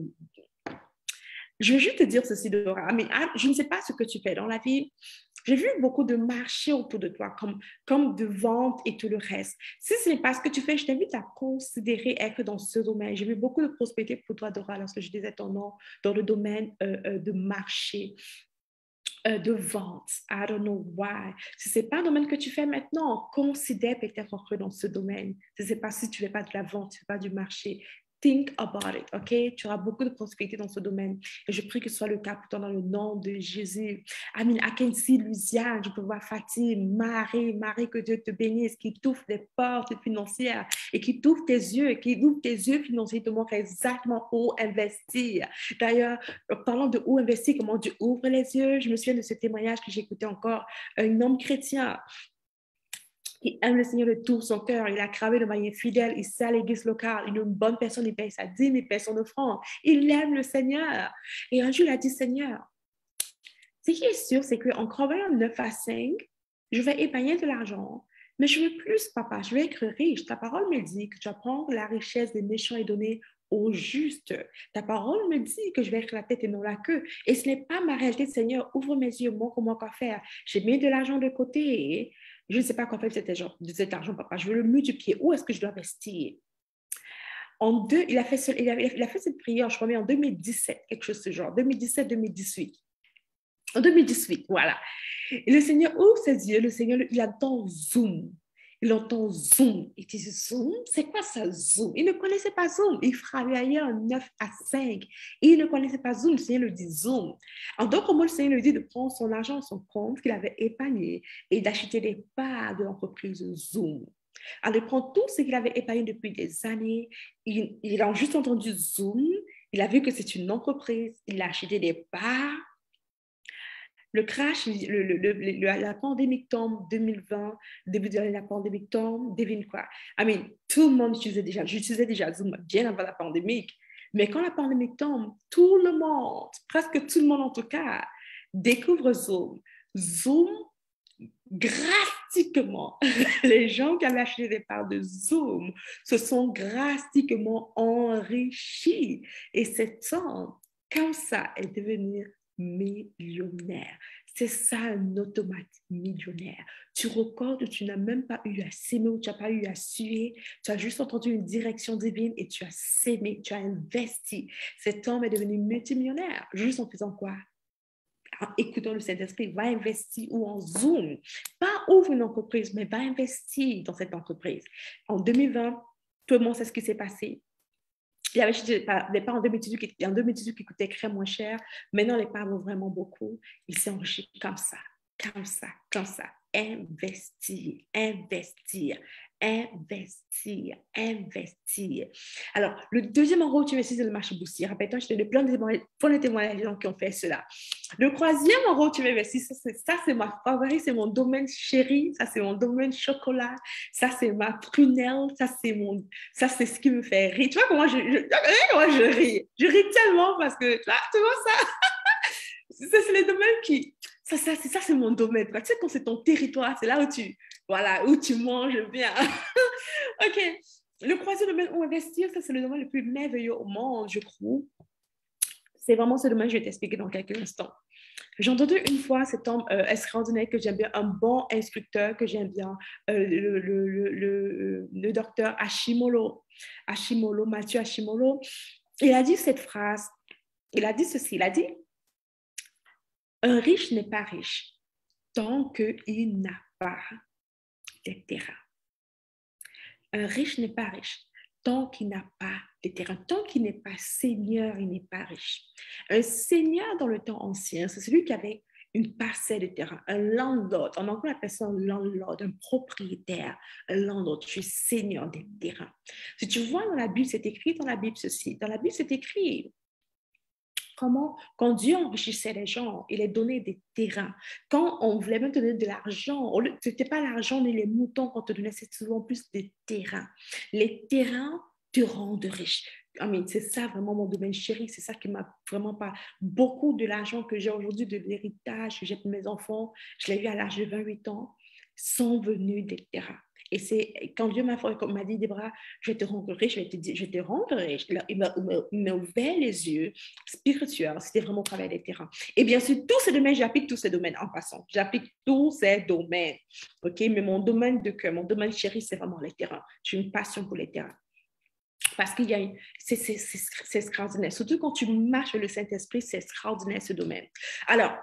Speaker 1: Je vais juste te dire ceci, Dora. Mais je ne sais pas ce que tu fais dans la vie. J'ai vu beaucoup de marchés autour de toi, comme, comme de vente et tout le reste. Si ce n'est pas ce que tu fais, je t'invite à considérer être dans ce domaine. J'ai vu beaucoup de prospérité pour toi, Dora, lorsque je disais ton nom dans le domaine euh, euh, de marché, euh, de vente. I don't know why. Si ce n'est pas un domaine que tu fais maintenant, considère peut-être entrer dans ce domaine. Je ne sais pas si tu ne fais pas de la vente, tu ne fais pas du marché. Think about it, OK? Tu auras beaucoup de prospérité dans ce domaine. Et je prie que ce soit le cas pour toi dans le nom de Jésus. Amen. I can see Luciane, je peux voir Fatime, Marie, Marie, que Dieu te bénisse, qui t'ouvre les portes financières et qui t'ouvre tes yeux, qui ouvre tes yeux financiers, te montre exactement où investir. D'ailleurs, parlant de où investir, comment Dieu ouvre les yeux, je me souviens de ce témoignage que j'ai écouté encore, un homme chrétien qui aime le Seigneur de tout son cœur. Il a travaillé de manière fidèle. Il sert à l'église locale. Il est une bonne personne. Il paye sa dîme, il paye son offrande. Il aime le Seigneur. Et un jour, il a dit, Seigneur, ce qui est sûr, c'est qu'en travaillant neuf à cinq, je vais épargner de l'argent. Mais je veux plus, papa. Je veux être riche. Ta parole me dit que tu vas prendre la richesse des méchants et donner aux justes. Ta parole me dit que je vais être la tête et non la queue. Et ce n'est pas ma réalité, Seigneur. Ouvre mes yeux, montre comment quoi faire. J'ai mis de l'argent de côté. Je ne sais pas quoi faire de cet argent, papa. Je veux le multiplier. Où est-ce que je dois investir? En deux, il a fait, ce, il a, il a fait cette prière, je crois, en deux mille dix-sept, quelque chose de ce genre, deux mille dix-sept deux mille dix-huit. En deux mille dix-huit, voilà. Et le Seigneur ouvre ses yeux, le Seigneur, il entend Zoom. Il entend Zoom. Il dit, Zoom, c'est quoi ça, Zoom? Il ne connaissait pas Zoom. Il travaillait en neuf à cinq. Il ne connaissait pas Zoom. Le Seigneur lui dit Zoom. En d'autres mots, le Seigneur lui dit de prendre son argent, son compte qu'il avait épargné et d'acheter des parts de l'entreprise Zoom. Alors, il prend tout ce qu'il avait épargné depuis des années. Il, il a juste entendu Zoom. Il a vu que c'est une entreprise. Il a acheté des parts. Le crash, le, le, le, la pandémie tombe deux mille vingt, début de la pandémie tombe, devine quoi? I mean, tout le monde utilisait déjà, j'utilisais déjà Zoom bien avant la pandémie. Mais quand la pandémie tombe, tout le monde, presque tout le monde en tout cas, découvre Zoom. Zoom, drastiquement, les gens qui avaient acheté des parts de Zoom se sont drastiquement enrichis. Et cet homme, comme ça, est devenu millionnaire. C'est ça un automate millionnaire. Tu recordes, tu n'as même pas eu à s'aimer ou tu n'as pas eu à suer. Tu as juste entendu une direction divine et tu as s'aimé, tu as investi. Cet homme est devenu multimillionnaire juste en faisant quoi? En écoutant le Saint-Esprit, va investir ou en Zoom. Pas ouvre une entreprise, mais va investir dans cette entreprise. En deux mille vingt, tout le monde sait ce qui s'est passé. Il y avait des parts en deux mille dix-huit qui, en deux mille dix-huit qui coûtaient très moins cher. Maintenant, les parts vont vraiment beaucoup. Il s'est enrichi comme ça, comme ça, comme ça. investir, investir, investir, investir. Alors, le deuxième endroit où tu investis, c'est le marché boursier. Rappelle-toi, je te donne plein de témoignages, plein de témoignages des gens qui ont fait cela. Le troisième endroit où tu investis, ça, c'est, ça, c'est ma favorite, c'est mon domaine chéri, ça, c'est mon domaine chocolat, ça, c'est ma prunelle, ça, c'est mon, ça, c'est ce qui me fait rire. Tu vois comment je, je, comment je ris? Je ris tellement parce que, là, tu vois ça? Ça, c'est les domaines qui... Ça, ça, c'est, ça, c'est mon domaine. Tu sais, quand c'est ton territoire, c'est là où tu, voilà, où tu manges bien. OK. Le troisième domaine où investir, ça, c'est le domaine le plus merveilleux au monde, je trouve. C'est vraiment ce domaine que je vais t'expliquer dans quelques instants. J'ai entendu une fois cet homme euh, extraordinaire que j'aime bien, un bon instructeur que j'aime bien, euh, le, le, le, le, le docteur Hashimoto, Hashimoto, Mathieu Hashimoto. Il a dit cette phrase, il a dit ceci, il a dit, un riche n'est pas riche tant qu'il n'a pas de terrain. Un riche n'est pas riche tant qu'il n'a pas de terrain. Tant qu'il n'est pas seigneur, il n'est pas riche. Un seigneur dans le temps ancien, c'est celui qui avait une parcelle de terrain, un landlord. En anglais, on appelle ça un landlord, un propriétaire, un landlord. Tu es seigneur des terrains. Si tu vois dans la Bible, c'est écrit dans la Bible ceci. Dans la Bible, c'est écrit comment, quand Dieu enrichissait les gens, il les donnait des terrains. Quand on voulait même te donner de l'argent, ce n'était pas l'argent ni les moutons qu'on te donnait, c'est souvent plus des terrains. Les terrains te rendent riche. I mean, c'est ça vraiment mon domaine chéri, c'est ça qui m'a vraiment pas... Beaucoup de l'argent que j'ai aujourd'hui, de l'héritage que j'ai pour mes enfants, je l'ai eu à l'âge de vingt-huit ans, sont venus des terrains. Et c'est quand Dieu m'a, m'a dit, Débora, je vais te rendre riche, je vais te, dire, je vais te rendre riche. Il m'a, il m'a ouvert les yeux spirituels. C'était vraiment au travail des terrains. Et bien sûr, tous ces domaines, j'applique tous ces domaines en passant. J'applique tous ces domaines. OK? Mais mon domaine de cœur, mon domaine chéri, c'est vraiment les terrains. J'ai une passion pour les terrains. Parce qu'il y a une, c'est, c'est, c'est, c'est extraordinaire. Surtout quand tu marches le Saint-Esprit, c'est extraordinaire ce domaine. Alors,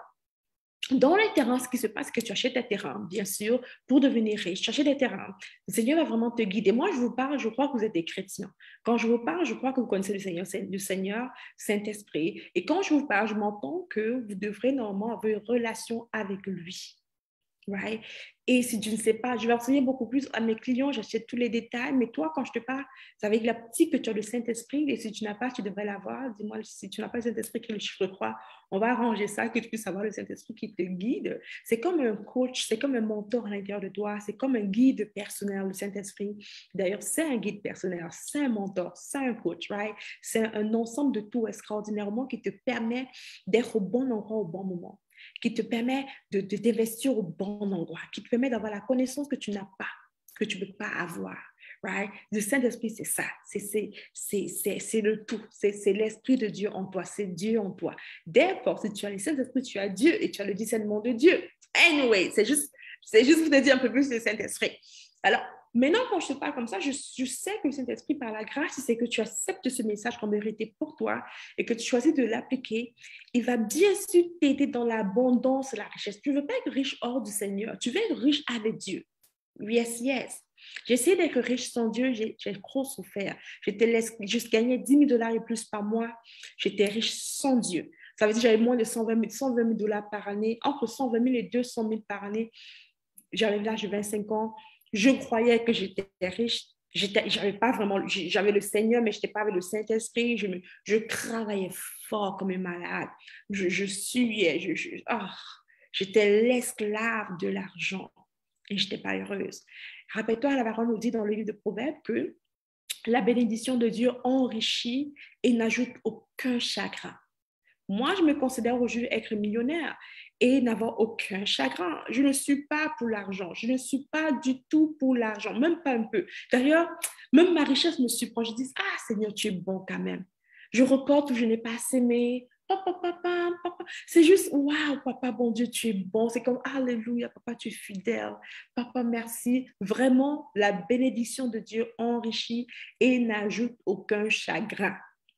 Speaker 1: dans les terrains, ce qui se passe, c'est que tu achètes des terrains, bien sûr, pour devenir riche. Tu achètes des terrains. Le Seigneur va vraiment te guider. Moi, je vous parle, je crois que vous êtes des chrétiens. Quand je vous parle, je crois que vous connaissez le Seigneur, le Seigneur Saint-Esprit. Et quand je vous parle, je m'entends que vous devrez normalement avoir une relation avec lui. Right? Et si tu ne sais pas, je vais enseigner beaucoup plus à mes clients, j'achète tous les détails, mais toi, quand je te parle, c'est avec la petite que tu as le Saint-Esprit, et si tu n'as pas, tu devrais l'avoir. Dis-moi, si tu n'as pas le Saint-Esprit qui est le chiffre trois, on va arranger ça, que tu puisses avoir le Saint-Esprit qui te guide. C'est comme un coach, c'est comme un mentor à l'intérieur de toi, c'est comme un guide personnel, le Saint-Esprit. D'ailleurs, c'est un guide personnel, c'est un mentor, c'est un coach, right? C'est un ensemble de tout extraordinairement qui te permet d'être au bon endroit au bon moment, qui te permet de, de t'investir au bon endroit, qui te permet d'avoir la connaissance que tu n'as pas, que tu ne peux pas avoir. Right? Le Saint-Esprit, c'est ça. C'est, c'est, c'est, c'est, c'est le tout. C'est, c'est l'Esprit de Dieu en toi. C'est Dieu en toi. D'accord, si tu as le Saint-Esprit, tu as Dieu et tu as le discernement de Dieu. Anyway, c'est juste, c'est juste pour te dire un peu plus le Saint-Esprit. Alors, maintenant, quand je te parle comme ça, je, je sais que le Saint-Esprit, par la grâce, c'est que tu acceptes ce message comme vérité pour toi et que tu choisis de l'appliquer. Il va bien sûr t'aider dans l'abondance et la richesse. Tu ne veux pas être riche hors du Seigneur. Tu veux être riche avec Dieu. Yes, yes. J'ai essayé d'être riche sans Dieu. J'ai, j'ai trop souffert. J'étais juste gagné dix mille dollars et plus par mois. J'étais riche sans Dieu. Ça veut dire que j'avais moins de cent vingt mille dollars par année, entre cent vingt mille et deux cent mille par année. J'arrive là, j'ai vingt-cinq ans. Je croyais que j'étais riche. J'étais, j'avais pas vraiment, j'avais le Seigneur, mais je n'étais pas avec le Saint-Esprit. Je, me, je travaillais fort comme un malade. Je, je suyais. Je, je, oh, j'étais l'esclave de l'argent et je n'étais pas heureuse. Rappelle-toi, la parole nous dit dans le livre de Proverbes que la bénédiction de Dieu enrichit et n'ajoute aucun chagrin. Moi, je me considère aujourd'hui être millionnaire et n'avoir aucun chagrin. Je ne suis pas pour l'argent. Je ne suis pas du tout pour l'argent, même pas un peu. D'ailleurs, même ma richesse me surprend. Je dis, ah Seigneur, tu es bon quand même. Je reporte où je n'ai pas assez aimé. Papa, papa, papa. C'est juste, waouh, papa, bon Dieu, tu es bon. C'est comme, alléluia, papa, tu es fidèle. Papa, merci. Vraiment, la bénédiction de Dieu enrichit et n'ajoute aucun chagrin.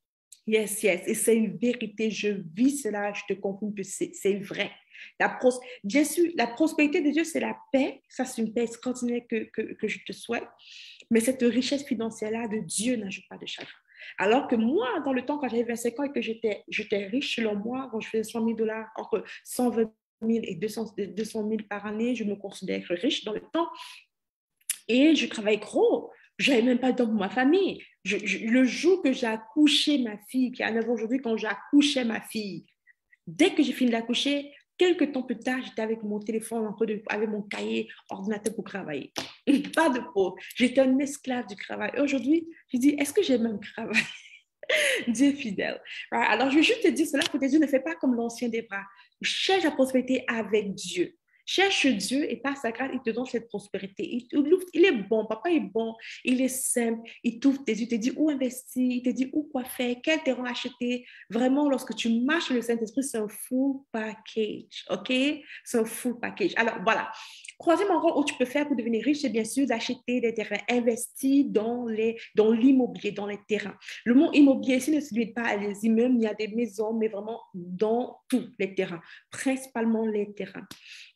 Speaker 1: Yes, yes. Et c'est une vérité. Je vis cela. Je te confirme que c'est, c'est vrai. La pros... Bien sûr, la prospérité de Dieu, c'est la paix. Ça, c'est une paix extraordinaire que, que, que je te souhaite. Mais cette richesse financière-là de Dieu n'ajoute pas de chagrin. Alors que moi, dans le temps, quand j'avais vingt-cinq ans et que j'étais, j'étais riche, selon moi, quand je faisais cent mille dollars, entre cent vingt mille et deux cents mille par année. Je me considère riche dans le temps. Et je travaille gros. Je n'avais même pas de temps pour ma famille. Je, je, le jour que j'ai accouché ma fille, qui a neuf ans aujourd'hui, quand j'ai accouché ma fille, dès que j'ai fini d'accoucher, quelques temps plus tard, j'étais avec mon téléphone, en train de, avec mon cahier, ordinateur pour travailler. Pas de pause. J'étais un esclave du travail. Et aujourd'hui, je dis, est-ce que j'ai même travaillé? Dieu est fidèle. Right? Alors, je vais juste te dire cela pour te dire, ne fais pas comme l'ancien des bras. Cherche la prospérité avec Dieu. Cherche Dieu et par sa grâce, il te donne cette prospérité. Il, il est bon, papa est bon, il est simple, il t'ouvre tes yeux, il te dit où investir, il te dit où quoi faire, quel terrain acheter. Vraiment, lorsque tu marches le Saint-Esprit, c'est un full package, ok? C'est un full package. Alors, voilà. Troisième endroit où tu peux faire pour devenir riche, c'est bien sûr d'acheter des terrains, investir dans, les, dans l'immobilier, dans les terrains. Le mot immobilier ici ne se limite pas à les immeubles, il y a des maisons, mais vraiment dans tous les terrains, principalement les terrains.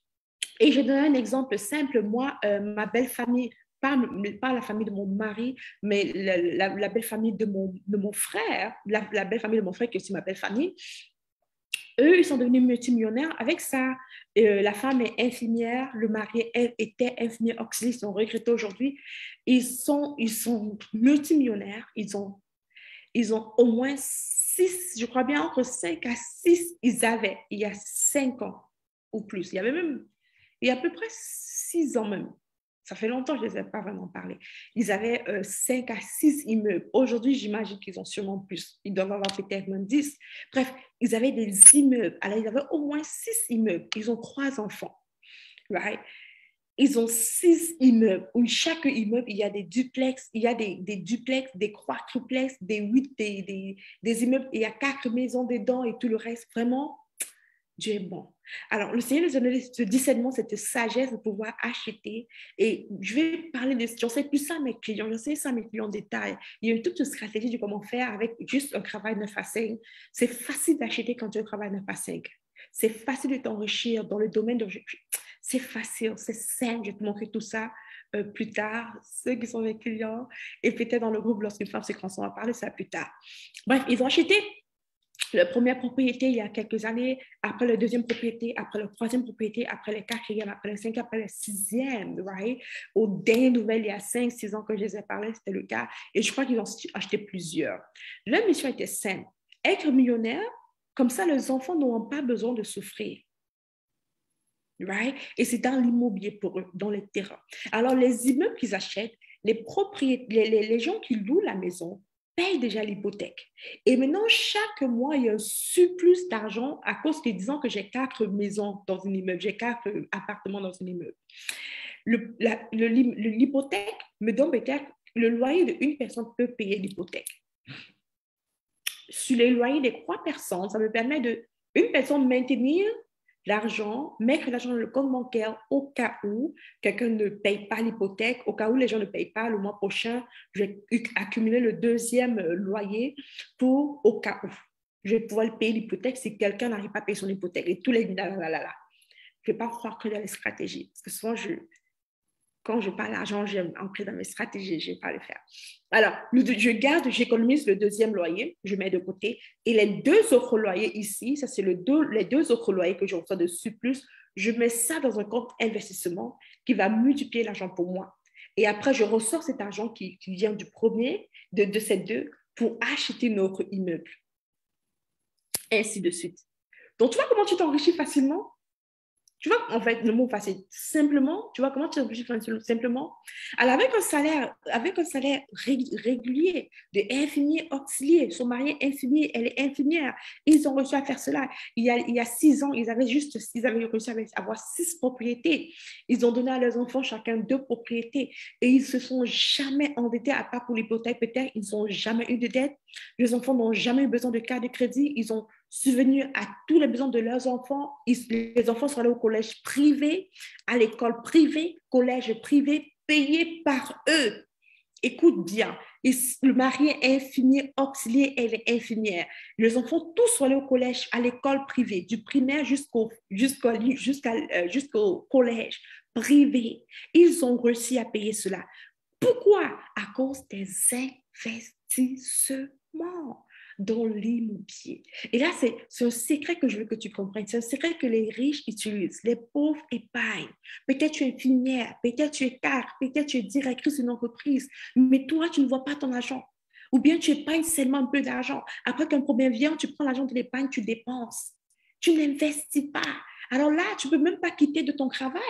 Speaker 1: Et je donne un exemple simple. Moi, euh, ma belle famille, pas, pas la famille de mon mari, mais la, la, la belle famille de mon, de mon frère, la, la belle famille de mon frère qui est aussi ma belle famille, eux, ils sont devenus multimillionnaires avec ça. Euh, la femme est infirmière, le mari était infirmier auxiliaire, ils sont regrettés aujourd'hui. Ils sont, ils sont multimillionnaires, ils ont, ils ont au moins six, je crois bien entre cinq à six, ils avaient il y a cinq ans ou plus. Il y avait même il y a à peu près six ans même. Ça fait longtemps que je ne les ai pas vraiment parlé. Ils avaient euh, cinq à six immeubles. Aujourd'hui, j'imagine qu'ils ont sûrement plus. Ils doivent avoir peut-être même dix. Bref, ils avaient des immeubles. Alors, ils avaient au moins six immeubles. Ils ont trois enfants. Right? Ils ont six immeubles, où chaque immeuble, il y a des duplex, il y a des, des duplex, des quadruplex, des huit, des, des, des immeubles, il y a quatre maisons dedans et tout le reste. Vraiment, Dieu est bon. Alors, le Seigneur nous a donné ce discernement, cette sagesse de pouvoir acheter. Et je vais parler de... J'en sais plus ça à mes clients, j'en sais ça à mes clients en détail. Il y a une toute une stratégie de comment faire avec juste un travail neuf à cinq. C'est facile d'acheter quand tu as un travail neuf à cinq. C'est facile de t'enrichir dans le domaine de... C'est facile, c'est simple. Je vais te montrer tout ça euh, plus tard, ceux qui sont mes clients. Et peut-être dans le groupe, lorsqu'une femme se transforme, on va parler de ça plus tard. Bref, ils ont acheté la première propriété il y a quelques années, après la deuxième propriété, après la troisième propriété, après la quatrième, après la cinquième, après la sixième, right? Aux dernières nouvelles, il y a cinq, six ans que je les ai parlé, c'était le cas. Et je crois qu'ils ont acheté plusieurs. Leur mission était simple. Être millionnaire, comme ça, les enfants n'auront pas besoin de souffrir. Right? Et c'est dans l'immobilier pour eux, dans les terrains. Alors, les immeubles qu'ils achètent, les, propriétaires, les, les, les gens qui louent la maison, payent déjà l'hypothèque. Et maintenant, chaque mois, il y a un surplus d'argent à cause que, disons que j'ai quatre maisons dans un immeuble, j'ai quatre appartements dans un immeuble. Le, la, le, l'hypothèque me donne peut-être, le loyer d'une personne peut payer l'hypothèque. Sur les loyers des trois personnes, ça me permet de, une personne maintenir l'argent, mettre l'argent dans le compte bancaire au cas où quelqu'un ne paye pas l'hypothèque, au cas où les gens ne payent pas le mois prochain, je vais accumuler le deuxième loyer pour au cas où. Je vais pouvoir payer l'hypothèque si quelqu'un n'arrive pas à payer son hypothèque. Et tous les là, là, là, là. Je ne vais pas croire qu'il y a les stratégies. Parce que souvent, je, quand je parle d'argent, j'aime entrer dans mes stratégies, je ne vais pas le faire. Alors, je garde, j'économise le deuxième loyer, je mets de côté. Et les deux autres loyers ici, ça c'est le deux, les deux autres loyers que je reçois de surplus, je mets ça dans un compte investissement qui va multiplier l'argent pour moi. Et après, je ressors cet argent qui, qui vient du premier, de, de ces deux, pour acheter notre immeuble. Ainsi de suite. Donc, tu vois comment tu t'enrichis facilement? Tu vois, en fait, le mot facile, simplement, tu vois comment tu t'enrichis simplement? Alors, avec un salaire, avec un salaire régulier de infirmier auxiliaire, son mari est infirmier, elle est infirmière, ils ont réussi à faire cela. Il y a, il y a six ans, ils avaient juste, ils avaient réussi à avoir six propriétés. Ils ont donné à leurs enfants chacun deux propriétés et ils ne se sont jamais endettés, à part pour l'hypothèque, peut-être, ils n'ont jamais eu de dette. Les enfants n'ont jamais eu besoin de carte de crédit. Ils ont subvenu à tous les besoins de leurs enfants. Ils, les enfants sont allés au collège privé, à l'école privée, collège privé, payé par eux. Écoute bien, le mari est infirmier auxiliaire, elle est infirmière. Les enfants tous sont allés au collège, à l'école privée, du primaire jusqu'au, jusqu'au, jusqu'à, euh, jusqu'au collège privé. Ils ont réussi à payer cela. Pourquoi? À cause des investissements. dans l'immobilier. Et là, c'est, c'est un secret que je veux que tu comprennes. C'est un secret que les riches utilisent, les pauvres épargnent. Peut-être tu es infirmière, peut-être tu es cadre, peut-être tu es directrice d'une entreprise, mais toi, tu ne vois pas ton argent. Ou bien tu épargnes seulement un peu d'argent. Après qu'un problème vient, tu prends l'argent de l'épargne, tu dépenses. Tu n'investis pas. Alors là, tu ne peux même pas quitter de ton travail.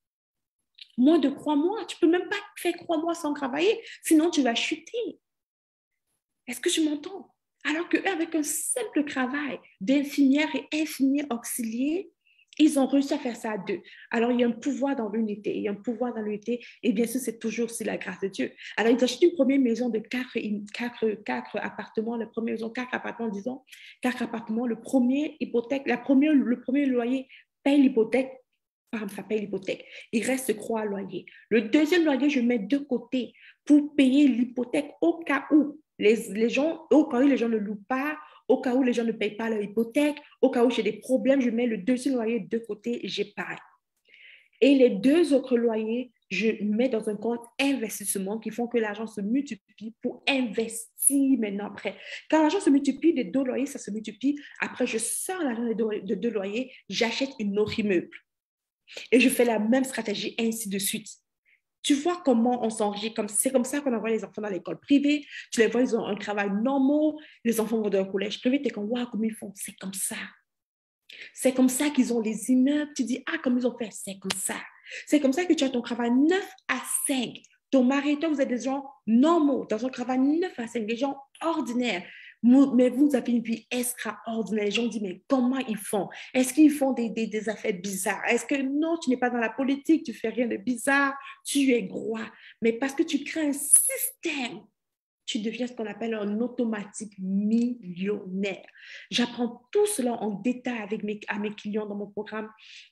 Speaker 1: Moins de trois mois, tu ne peux même pas faire trois mois sans travailler, sinon tu vas chuter. Est-ce que tu m'entends? Alors qu'avec un simple travail d'infirmière et infirmier auxiliaire, ils ont réussi à faire ça à deux. Alors, il y a un pouvoir dans l'unité. Il y a un pouvoir dans l'unité. Et bien sûr, c'est toujours aussi la grâce de Dieu. Alors, ils achètent une première maison de quatre, quatre, quatre appartements. La première maison, quatre appartements, disons. Quatre appartements. Le premier hypothèque, la première, le premier loyer paye l'hypothèque. Par exemple, ça paye l'hypothèque. Il reste trois loyers. Le deuxième loyer, je mets de côté pour payer l'hypothèque au cas où les, les gens, au cas où les gens ne louent pas, au cas où les gens ne payent pas leur hypothèque, au cas où j'ai des problèmes, je mets le deuxième loyer de côté et j'épargne. Et les deux autres loyers, je mets dans un compte investissement qui font que l'argent se multiplie pour investir maintenant après. Quand l'argent se multiplie, les deux loyers, ça se multiplie. Après, je sors l'argent de deux loyers, j'achète une autre immeuble. Et je fais la même stratégie, ainsi de suite. Tu vois comment on s'enrichit, comme, c'est comme ça qu'on envoie les enfants dans l'école privée. Tu les vois, ils ont un travail normal. Les enfants vont dans un collège privé. Tu es comme, waouh, comment ils font? C'est comme ça. C'est comme ça qu'ils ont les immeubles. Tu dis, ah, comme ils ont fait, c'est comme ça. C'est comme ça que tu as ton travail neuf à cinq. Ton mari et toi, vous êtes des gens normaux, dans un travail neuf à cinq, des gens ordinaires. Mais vous avez une vie extraordinaire. Les gens disent, mais comment ils font? Est-ce qu'ils font des, des, des affaires bizarres? Est-ce que non, tu n'es pas dans la politique, tu ne fais rien de bizarre, tu es droit. Mais parce que tu crées un système, tu deviens ce qu'on appelle un automatique millionnaire. J'apprends tout cela en détail avec mes, à mes clients dans mon programme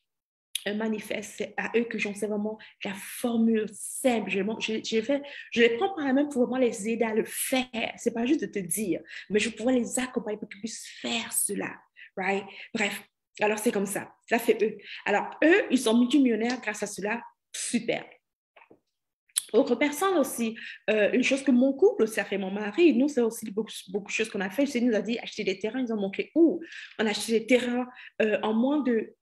Speaker 1: un manifeste, c'est à eux que j'en sais vraiment la formule simple. Je, je, je, fais, je les prends par la main pour vraiment les aider à le faire. Ce n'est pas juste de te dire, mais je pourrais les accompagner pour qu'ils puissent faire cela. Right? Bref, alors c'est comme ça. Ça fait eux. Alors, eux, ils sont multimillionnaires grâce à cela. Super. Autre personne aussi, euh, une chose que mon couple aussi a fait, mon mari, nous, c'est aussi beaucoup, beaucoup de choses qu'on a fait. Il nous a dit acheter des terrains, ils ont manqué où? On a acheté des terrains euh, en moins de...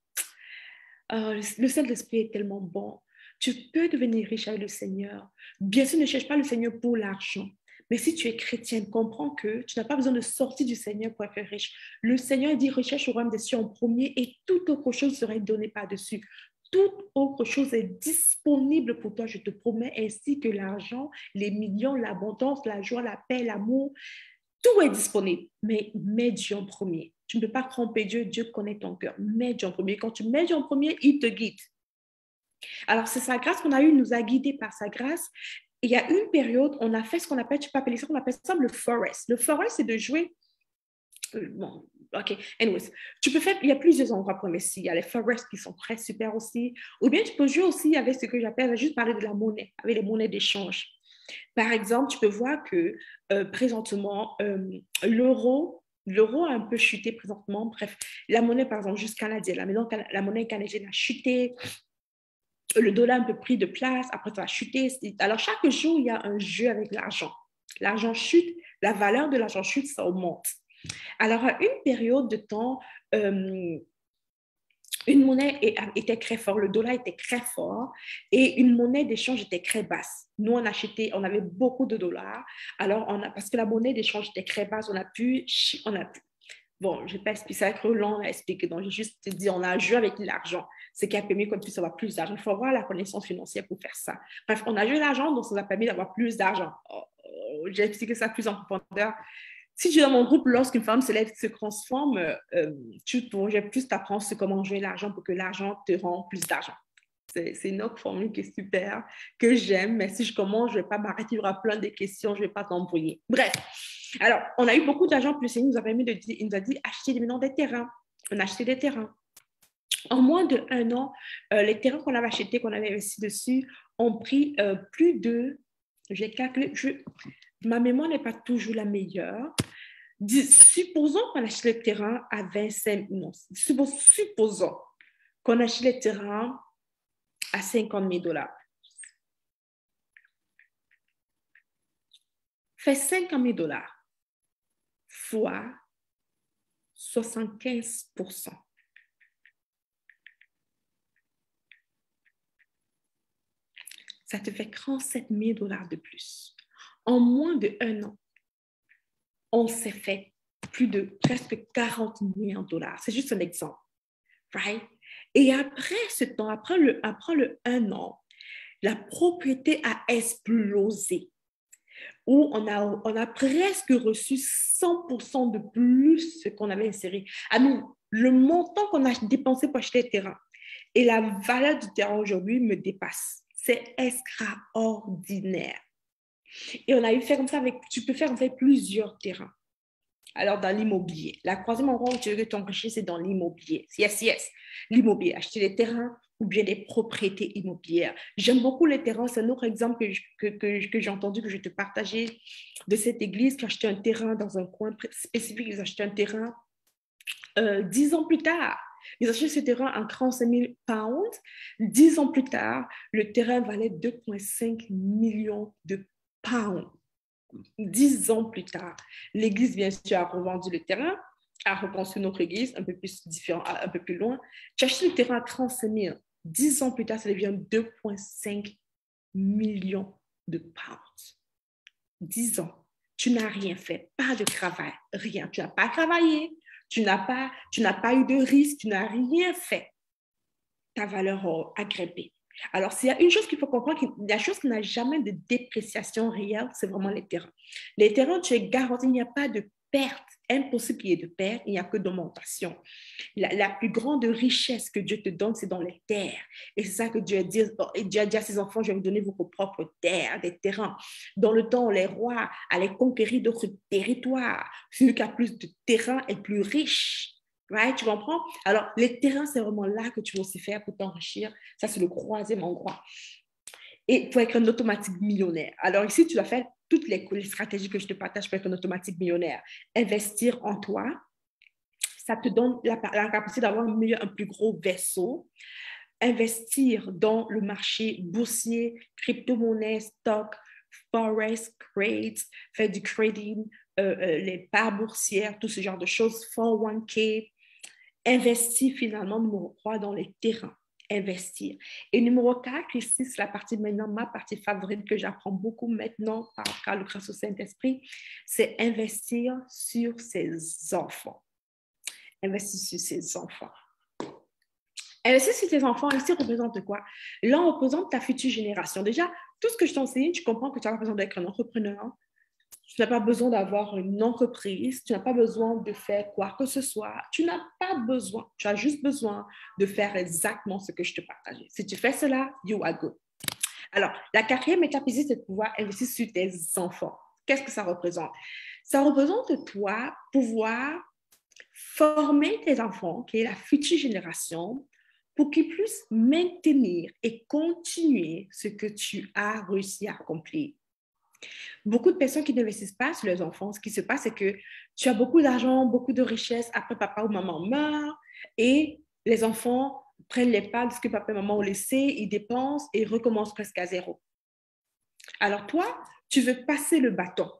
Speaker 1: Oh, le Saint-Esprit est tellement bon. Tu peux devenir riche avec le Seigneur. Bien sûr, ne cherche pas le Seigneur pour l'argent. Mais si tu es chrétienne, comprends que tu n'as pas besoin de sortir du Seigneur pour être riche. Le Seigneur dit, recherche au royaume des cieux en premier et toute autre chose serait donnée par-dessus. Toute autre chose est disponible pour toi, je te promets, ainsi que l'argent, les millions, l'abondance, la joie, la paix, l'amour. Tout est disponible, mais mets Dieu en premier. Tu ne peux pas tromper Dieu, Dieu connaît ton cœur. Mets Dieu en premier. Quand tu mets Dieu en premier, il te guide. Alors, c'est sa grâce qu'on a eue, il nous a guidés par sa grâce. Il y a une période, on a fait ce qu'on appelle, tu peux appeler ça, on appelle ça le forest. Le forest, c'est de jouer. Bon, OK. Anyways, tu peux faire, il y a plusieurs endroits pour investir. Il y a les forests qui sont très super aussi. Ou bien tu peux jouer aussi avec ce que j'appelle, juste parler de la monnaie, avec les monnaies d'échange. Par exemple, tu peux voir que euh, présentement, euh, l'euro, l'euro a un peu chuté présentement. Bref, la monnaie, par exemple, juste canadienne, la, maison, la monnaie canadienne a chuté. Le dollar a un peu pris de place, après ça a chuté. Alors, chaque jour, il y a un jeu avec l'argent. L'argent chute, la valeur de l'argent chute, ça augmente. Alors, à une période de temps, euh, une monnaie était très forte, le dollar était très fort et une monnaie d'échange était très basse. Nous, on achetait, on avait beaucoup de dollars. Alors, on a, parce que la monnaie d'échange était très basse, on a pu, on a pu. Bon, je ne vais pas expliquer ça, c'est long à expliquer. Donc, j'ai juste dit, on a joué avec l'argent, ce qui a permis qu'on puisse avoir plus d'argent. Il faut avoir la connaissance financière pour faire ça. Bref, on a joué l'argent, donc ça nous a permis d'avoir plus d'argent. Oh, oh, j'ai expliqué ça plus en profondeur. Si tu es dans mon groupe, lorsqu'une femme se lève, se transforme, euh, tu pourrais plus t'apprendre comment jouer l'argent pour que l'argent te rende plus d'argent. C'est, c'est une autre formule qui est super, que j'aime, mais si je commence, je ne vais pas m'arrêter, il y aura plein de questions, je ne vais pas t'embrouiller. Bref, alors, on a eu beaucoup d'argent, plus il nous a permis de dire, il nous a dit, achetez maintenant des terrains. On a acheté des terrains. En moins d'un an, euh, les terrains qu'on avait achetés, qu'on avait investi dessus, ont pris euh, plus de, j'ai calculé, je, ma mémoire n'est pas toujours la meilleure. Supposons qu'on achète le terrain à vingt-cinq, non, supposons qu'on achète le terrain à cinquante mille dollars. Fait cinquante mille dollars fois soixante-quinze pour cent. Ça te fait trente-sept mille dollars de plus. En moins d'un an, on s'est fait plus de presque quarante millions de dollars. C'est juste un exemple. Right? Et après ce temps, après le, après le un an, la propriété a explosé. Où on a, on a presque reçu cent pour cent de plus ce qu'on avait inséré. I mean, le montant qu'on a dépensé pour acheter le terrain et la valeur du terrain aujourd'hui me dépasse. C'est extraordinaire. Et on a eu fait comme ça avec, tu peux faire en fait plusieurs terrains. Alors, dans l'immobilier, la troisième endroit où tu veux que t'enrichir, c'est dans l'immobilier. Yes, yes, l'immobilier, acheter des terrains ou bien des propriétés immobilières. J'aime beaucoup les terrains. C'est un autre exemple que, que, que, que j'ai entendu, que je vais te partager de cette église qui a acheté un terrain dans un coin spécifique. Ils ont acheté un terrain euh, dix ans plus tard. Ils ont acheté ce terrain à trente-cinq mille pounds. Dix ans plus tard, le terrain valait deux virgule cinq millions de pounds. Dix ans plus tard, l'église, bien sûr, a revendu le terrain, a reconstruit notre église un peu plus différent, un peu plus loin. Tu achètes le terrain à trente-cinq mille. Dix ans plus tard, ça devient deux virgule cinq millions de pounds. Dix ans. Tu n'as rien fait, pas de travail, rien. Tu n'as pas travaillé, tu n'as pas, tu n'as pas eu de risque, tu n'as rien fait. Ta valeur a grimpé. Alors, s'il y a une chose qu'il faut comprendre, la chose qui n'a jamais de dépréciation réelle, c'est vraiment les terrains. Les terrains, tu es garanti, il n'y a pas de perte. Impossible qu'il y ait de perte, il n'y a que d'augmentation. La, la plus grande richesse que Dieu te donne, c'est dans les terres. Et c'est ça que Dieu a dit, Dieu a dit à ses enfants, je vais vous donner vos propres terres, des terrains. Dans le temps, les rois allaient conquérir d'autres territoires. Celui qui a plus de terrain est plus riche. Right? Tu comprends? Alors, les terrains, c'est vraiment là que tu vas aussi faire pour t'enrichir. Ça, c'est le troisième endroit. Et pour être un automatique millionnaire. Alors, ici, tu dois faire toutes les, les stratégies que je te partage pour être un automatique millionnaire. Investir en toi. Ça te donne la, la capacité d'avoir un, meilleur, un plus gros vaisseau. Investir dans le marché boursier, crypto-monnaie, stock, forex, trades, faire du trading, euh, euh, les parts boursières, tout ce genre de choses, quatre cent un k. Investir finalement, numéro trois, dans les terrains. Investir. Et numéro quatre, ici, c'est la partie maintenant, ma partie favorite que j'apprends beaucoup maintenant par, par le grâce au Saint-Esprit, c'est investir sur ses enfants. Investir sur ses enfants. Investir sur tes enfants, ici, représente quoi? Là, on représente ta future génération. Déjà, tout ce que je t'enseigne, tu comprends que tu as besoin d'être un entrepreneur. Tu n'as pas besoin d'avoir une entreprise, tu n'as pas besoin de faire quoi que ce soit, tu n'as pas besoin, tu as juste besoin de faire exactement ce que je te partage. Si tu fais cela, you are good. Alors, la quatrième étape ici, c'est de pouvoir investir sur tes enfants. Qu'est-ce que ça représente? Ça représente toi pouvoir former tes enfants, qui est la future génération, pour qu'ils puissent maintenir et continuer ce que tu as réussi à accomplir. Beaucoup de personnes qui n'investissent pas sur leurs enfants, ce qui se passe, c'est que tu as beaucoup d'argent, beaucoup de richesses, après papa ou maman meurt et les enfants prennent les parts de ce que papa et maman ont laissé, ils dépensent et recommencent presque à zéro. Alors toi, tu veux passer le bâton.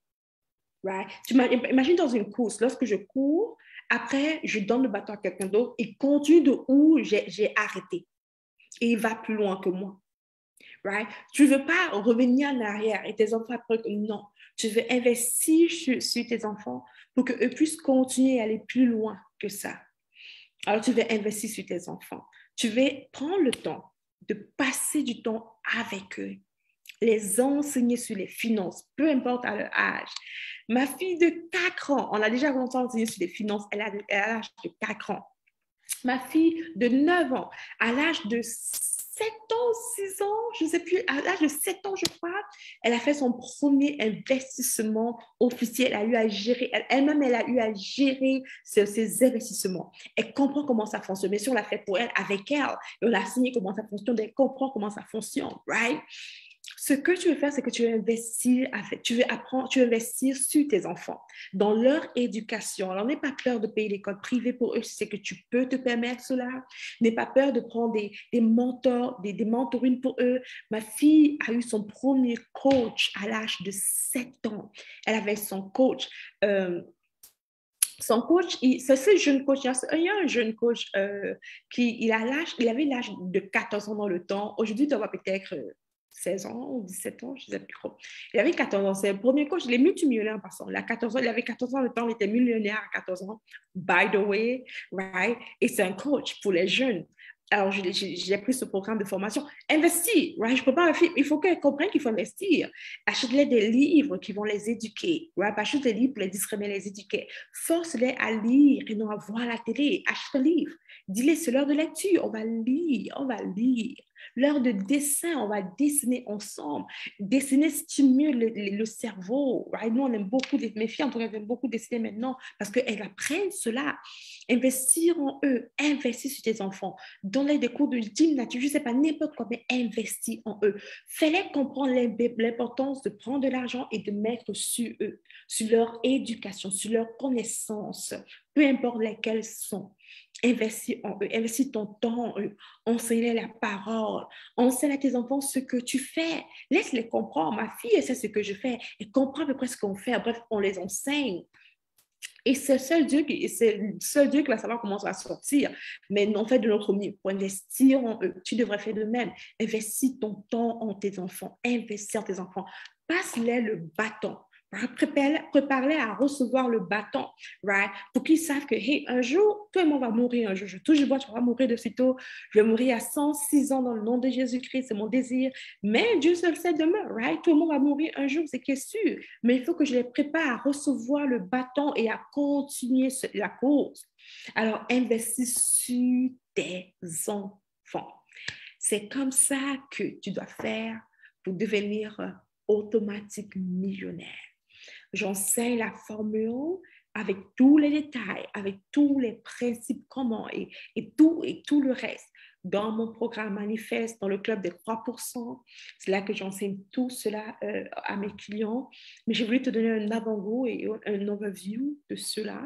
Speaker 1: Right? Tu imagine dans une course, lorsque je cours, après, je donne le bâton à quelqu'un d'autre, il continue de où j'ai, j'ai arrêté et il va plus loin que moi. Right? Tu ne veux pas revenir en arrière et tes enfants après, non. Tu veux investir sur, sur tes enfants pour qu'eux puissent continuer à aller plus loin que ça. Alors, tu veux investir sur tes enfants. Tu veux prendre le temps de passer du temps avec eux, les enseigner sur les finances, peu importe à leur âge. Ma fille de quatre ans, on a déjà commencé à enseigner sur les finances, elle a, elle a l'âge de quatre ans. Ma fille de neuf ans, à l'âge de sept ans, six ans, je ne sais plus, à l'âge de sept ans, je crois, elle a fait son premier investissement officiel. Elle a eu à gérer, elle-même, elle a eu à gérer ses, ses investissements. Elle comprend comment ça fonctionne. Mais si on l'a fait pour elle, avec elle, et on l'a signé comment ça fonctionne, elle comprend comment ça fonctionne, right? Ce que tu veux faire, c'est que tu veux investir, avec, tu veux apprendre, tu veux investir sur tes enfants, dans leur éducation. Alors, n'aie pas peur de payer l'école privée pour eux si c'est que tu peux te permettre cela. N'aie pas peur de prendre des, des mentors, des, des mentorines pour eux. Ma fille a eu son premier coach à l'âge de sept ans. Elle avait son coach. Euh, son coach, il, c'est ce jeune coach, il y a un jeune coach euh, qui il, a l'âge, il avait l'âge de quatorze ans dans le temps. Aujourd'hui, il doit avoir peut-être euh, seize ans ou dix-sept ans, je ne sais plus trop. Il avait quatorze ans. C'est le premier coach, il est multimillionnaire en passant. Il, a quatorze ans, il avait quatorze ans dans le temps, il était millionnaire à quatorze ans. By the way, right? Et c'est un coach pour les jeunes. Alors, j'ai pris ce programme de formation. Investir, right? Je peux pas, il faut qu'elles comprennent qu'il faut investir. Achète-les des livres qui vont les éduquer, right? Achète des livres pour les distraire, mais les éduquer. Force-les à lire et non à voir la télé. Achète un livre. Dis-les, c'est l'heure de lecture. On va lire, on va lire. L'heure de dessin, on va dessiner ensemble. Dessiner stimule le, le, le cerveau. Right? Nous, on aime beaucoup, mes filles, en tout cas, elles aiment beaucoup dessiner maintenant parce qu'elles apprennent cela. Investir en eux, investir sur tes enfants. Donne-les des cours de gymnastique, je ne sais pas, n'importe quoi, mais investir en eux. Fais-les comprendre l'importance de prendre de l'argent et de mettre sur eux, sur leur éducation, sur leur connaissance, peu importe lesquelles sont. Investis en eux, investis ton temps en eux, enseigne la parole, enseigne à tes enfants ce que tu fais, laisse-les comprendre. Ma fille, elle sait ce que je fais, elle comprend à peu près ce qu'on fait, bref, on les enseigne. Et c'est le seul Dieu qui, c'est le seul Dieu qui va savoir comment ça va sortir. Mais on fait de notre mieux pour investir en eux. Tu devrais faire de même. Investis ton temps en tes enfants. Investis en tes enfants. Passe-les le bâton. Prépare-les à recevoir le bâton, right? Pour qu'ils savent que, hey, un jour, tout le monde va mourir un jour. Je touche le bois, tu vas mourir de sitôt. Je vais mourir à cent six ans dans le nom de Jésus-Christ, c'est mon désir. Mais Dieu seul sait demain, right? Tout le monde va mourir un jour, c'est sûr. Mais il faut que je les prépare à recevoir le bâton et à continuer la course. Alors, investis sur tes enfants. C'est comme ça que tu dois faire pour devenir automatique millionnaire. J'enseigne la formule avec tous les détails, avec tous les principes comment et, et, tout, et tout le reste. Dans mon programme Manifeste, dans le club des trois pour cent, c'est là que j'enseigne tout cela euh, à mes clients. Mais j'ai voulu te donner un avant-goût et un overview de cela.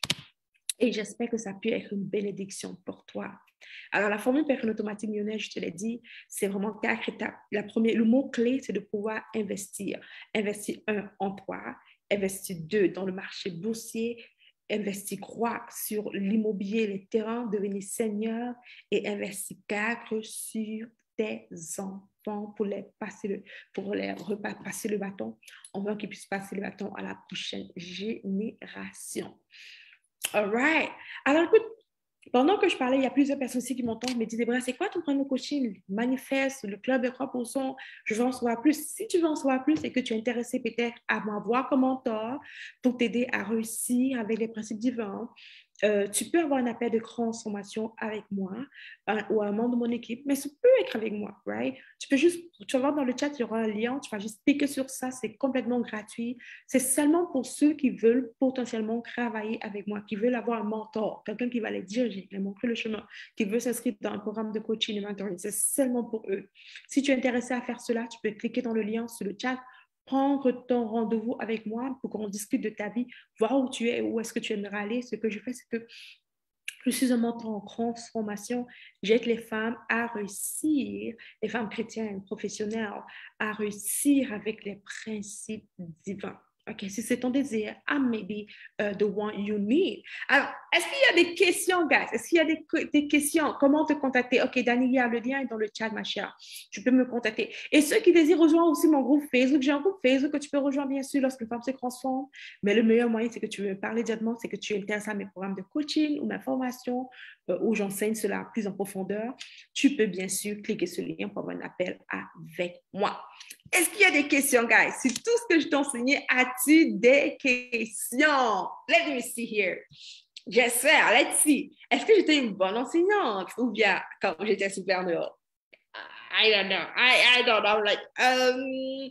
Speaker 1: Et j'espère que ça peut être une bénédiction pour toi. Alors, la formule personne automatique millionnaire, je te l'ai dit, c'est vraiment quatre étapes. La première, le mot-clé, c'est de pouvoir investir. Investir, un, en toi. Investir, deux, dans le marché boursier. Investir, trois, sur l'immobilier, les terrains, devenir seigneur. Et investir, quatre, sur tes enfants pour les passer le, pour les repasser le bâton. On veut qu'ils puissent passer le bâton à la prochaine génération. All right. Alors, écoute, pendant que je parlais, il y a plusieurs personnes aussi qui m'entendent, me disent, Déborah, c'est quoi ton plan de coaching? Manifeste, le club des trois pour cent, je veux en savoir plus. Si tu veux en savoir plus et que tu es intéressé peut-être à m'avoir comme mentor pour t'aider à réussir avec les principes divins, euh, tu peux avoir un appel de transformation avec moi euh, ou un membre de mon équipe, mais ça peut être avec moi, right? Tu peux juste, tu vas voir dans le chat, il y aura un lien, tu vas juste cliquer sur ça, c'est complètement gratuit. C'est seulement pour ceux qui veulent potentiellement travailler avec moi, qui veulent avoir un mentor, quelqu'un qui va les diriger, les montrer le chemin, qui veut s'inscrire dans un programme de coaching et mentoring. C'est seulement pour eux. Si tu es intéressé à faire cela, tu peux cliquer dans le lien sur le chat, prendre ton rendez-vous avec moi pour qu'on discute de ta vie, voir où tu es, où est-ce que tu aimerais aller. Ce que je fais, c'est que je suis un mentor en transformation. J'aide les femmes à réussir, les femmes chrétiennes, professionnelles, à réussir avec les principes divins. OK, si c'est ton désir, I may be uh, the one you need. Alors, est-ce qu'il y a des questions, guys? Est-ce qu'il y a des, des questions? Comment te contacter? OK, Daniela, le lien est dans le chat, ma chère. Tu peux me contacter. Et ceux qui désirent rejoindre aussi mon groupe Facebook, j'ai un groupe Facebook que tu peux rejoindre, bien sûr, lorsque les femmes se transforment. Mais le meilleur moyen, c'est que tu veux me parler directement, c'est que tu es intéressé à mes programmes de coaching ou ma formation euh, où j'enseigne cela plus en profondeur. Tu peux, bien sûr, cliquer sur le lien pour avoir un appel avec moi. Est-ce qu'il y a des questions, guys? Sur tout ce que je t'ai enseigné, as-tu des questions? Let me see here. J'espère, let's see. Est-ce que j'étais une bonne enseignante ou bien quand j'étais super dehors? I don't know. I, I don't know. Like, um,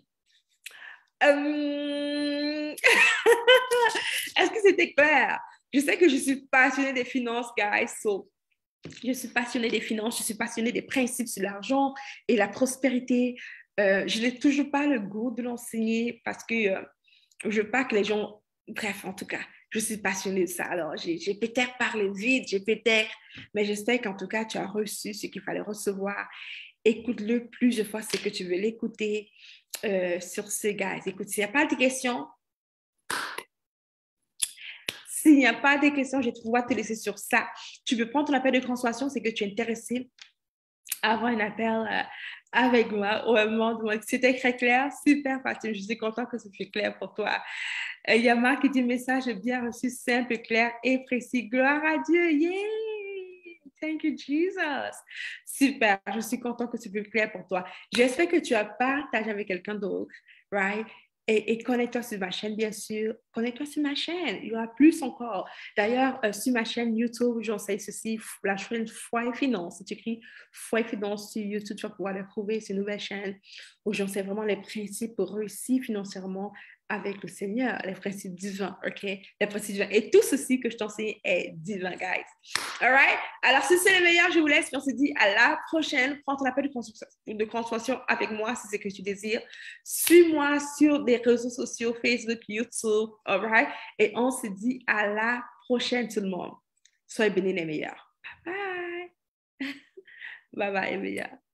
Speaker 1: um... Est-ce que c'était clair? Je sais que je suis passionnée des finances, guys. So, je suis passionnée des finances, je suis passionnée des principes sur l'argent et la prospérité. Euh, je n'ai toujours pas le goût de l'enseigner parce que euh, je veux pas que les gens... Bref, en tout cas, je suis passionnée de ça. Alors, j'ai, j'ai peut-être parlé vite, j'ai peut-être... Mais j'espère qu'en tout cas, tu as reçu ce qu'il fallait recevoir. Écoute-le plusieurs fois, c'est que tu veux l'écouter euh, sur ce, guys. Écoute, s'il n'y a pas de questions, S'il n'y a pas de questions, je vais pouvoir te laisser sur ça. Tu peux prendre ton appel de transformation, c'est que tu es intéressé à avoir un appel euh, avec moi au moment de moi. C'était très clair, super Fatima. Je suis contente que ce soit clair pour toi. Euh, Il y a Marc qui dit message bien reçu, simple, clair et précis. Gloire à Dieu. Yeah! Thank you, Jesus. Super. Je suis contente que ce soit clair pour toi. J'espère que tu as partagé avec quelqu'un d'autre, right? Et, et connecte-toi sur ma chaîne, bien sûr. Connecte-toi sur ma chaîne. Il y aura plus encore. D'ailleurs, euh, sur ma chaîne YouTube, j'enseigne ceci, la chaîne Foi et Finance. Si tu écris Foi et Finance sur YouTube, tu vas pouvoir le trouver. C'est une nouvelle chaîne où j'enseigne vraiment les principes pour réussir financièrement avec le Seigneur, les principes divins, OK? Les principes divins. Et tout ceci que je t'enseigne est divin, guys. All right? Alors, si c'est le meilleur, je vous laisse. Puis on se dit à la prochaine. Prends ton appel de consultation avec moi si c'est ce que tu désires. Suis-moi sur des réseaux sociaux, Facebook, YouTube, all right? Et on se dit à la prochaine, tout le monde. Soyez bénis les meilleurs. Bye bye. Bye bye, les meilleurs.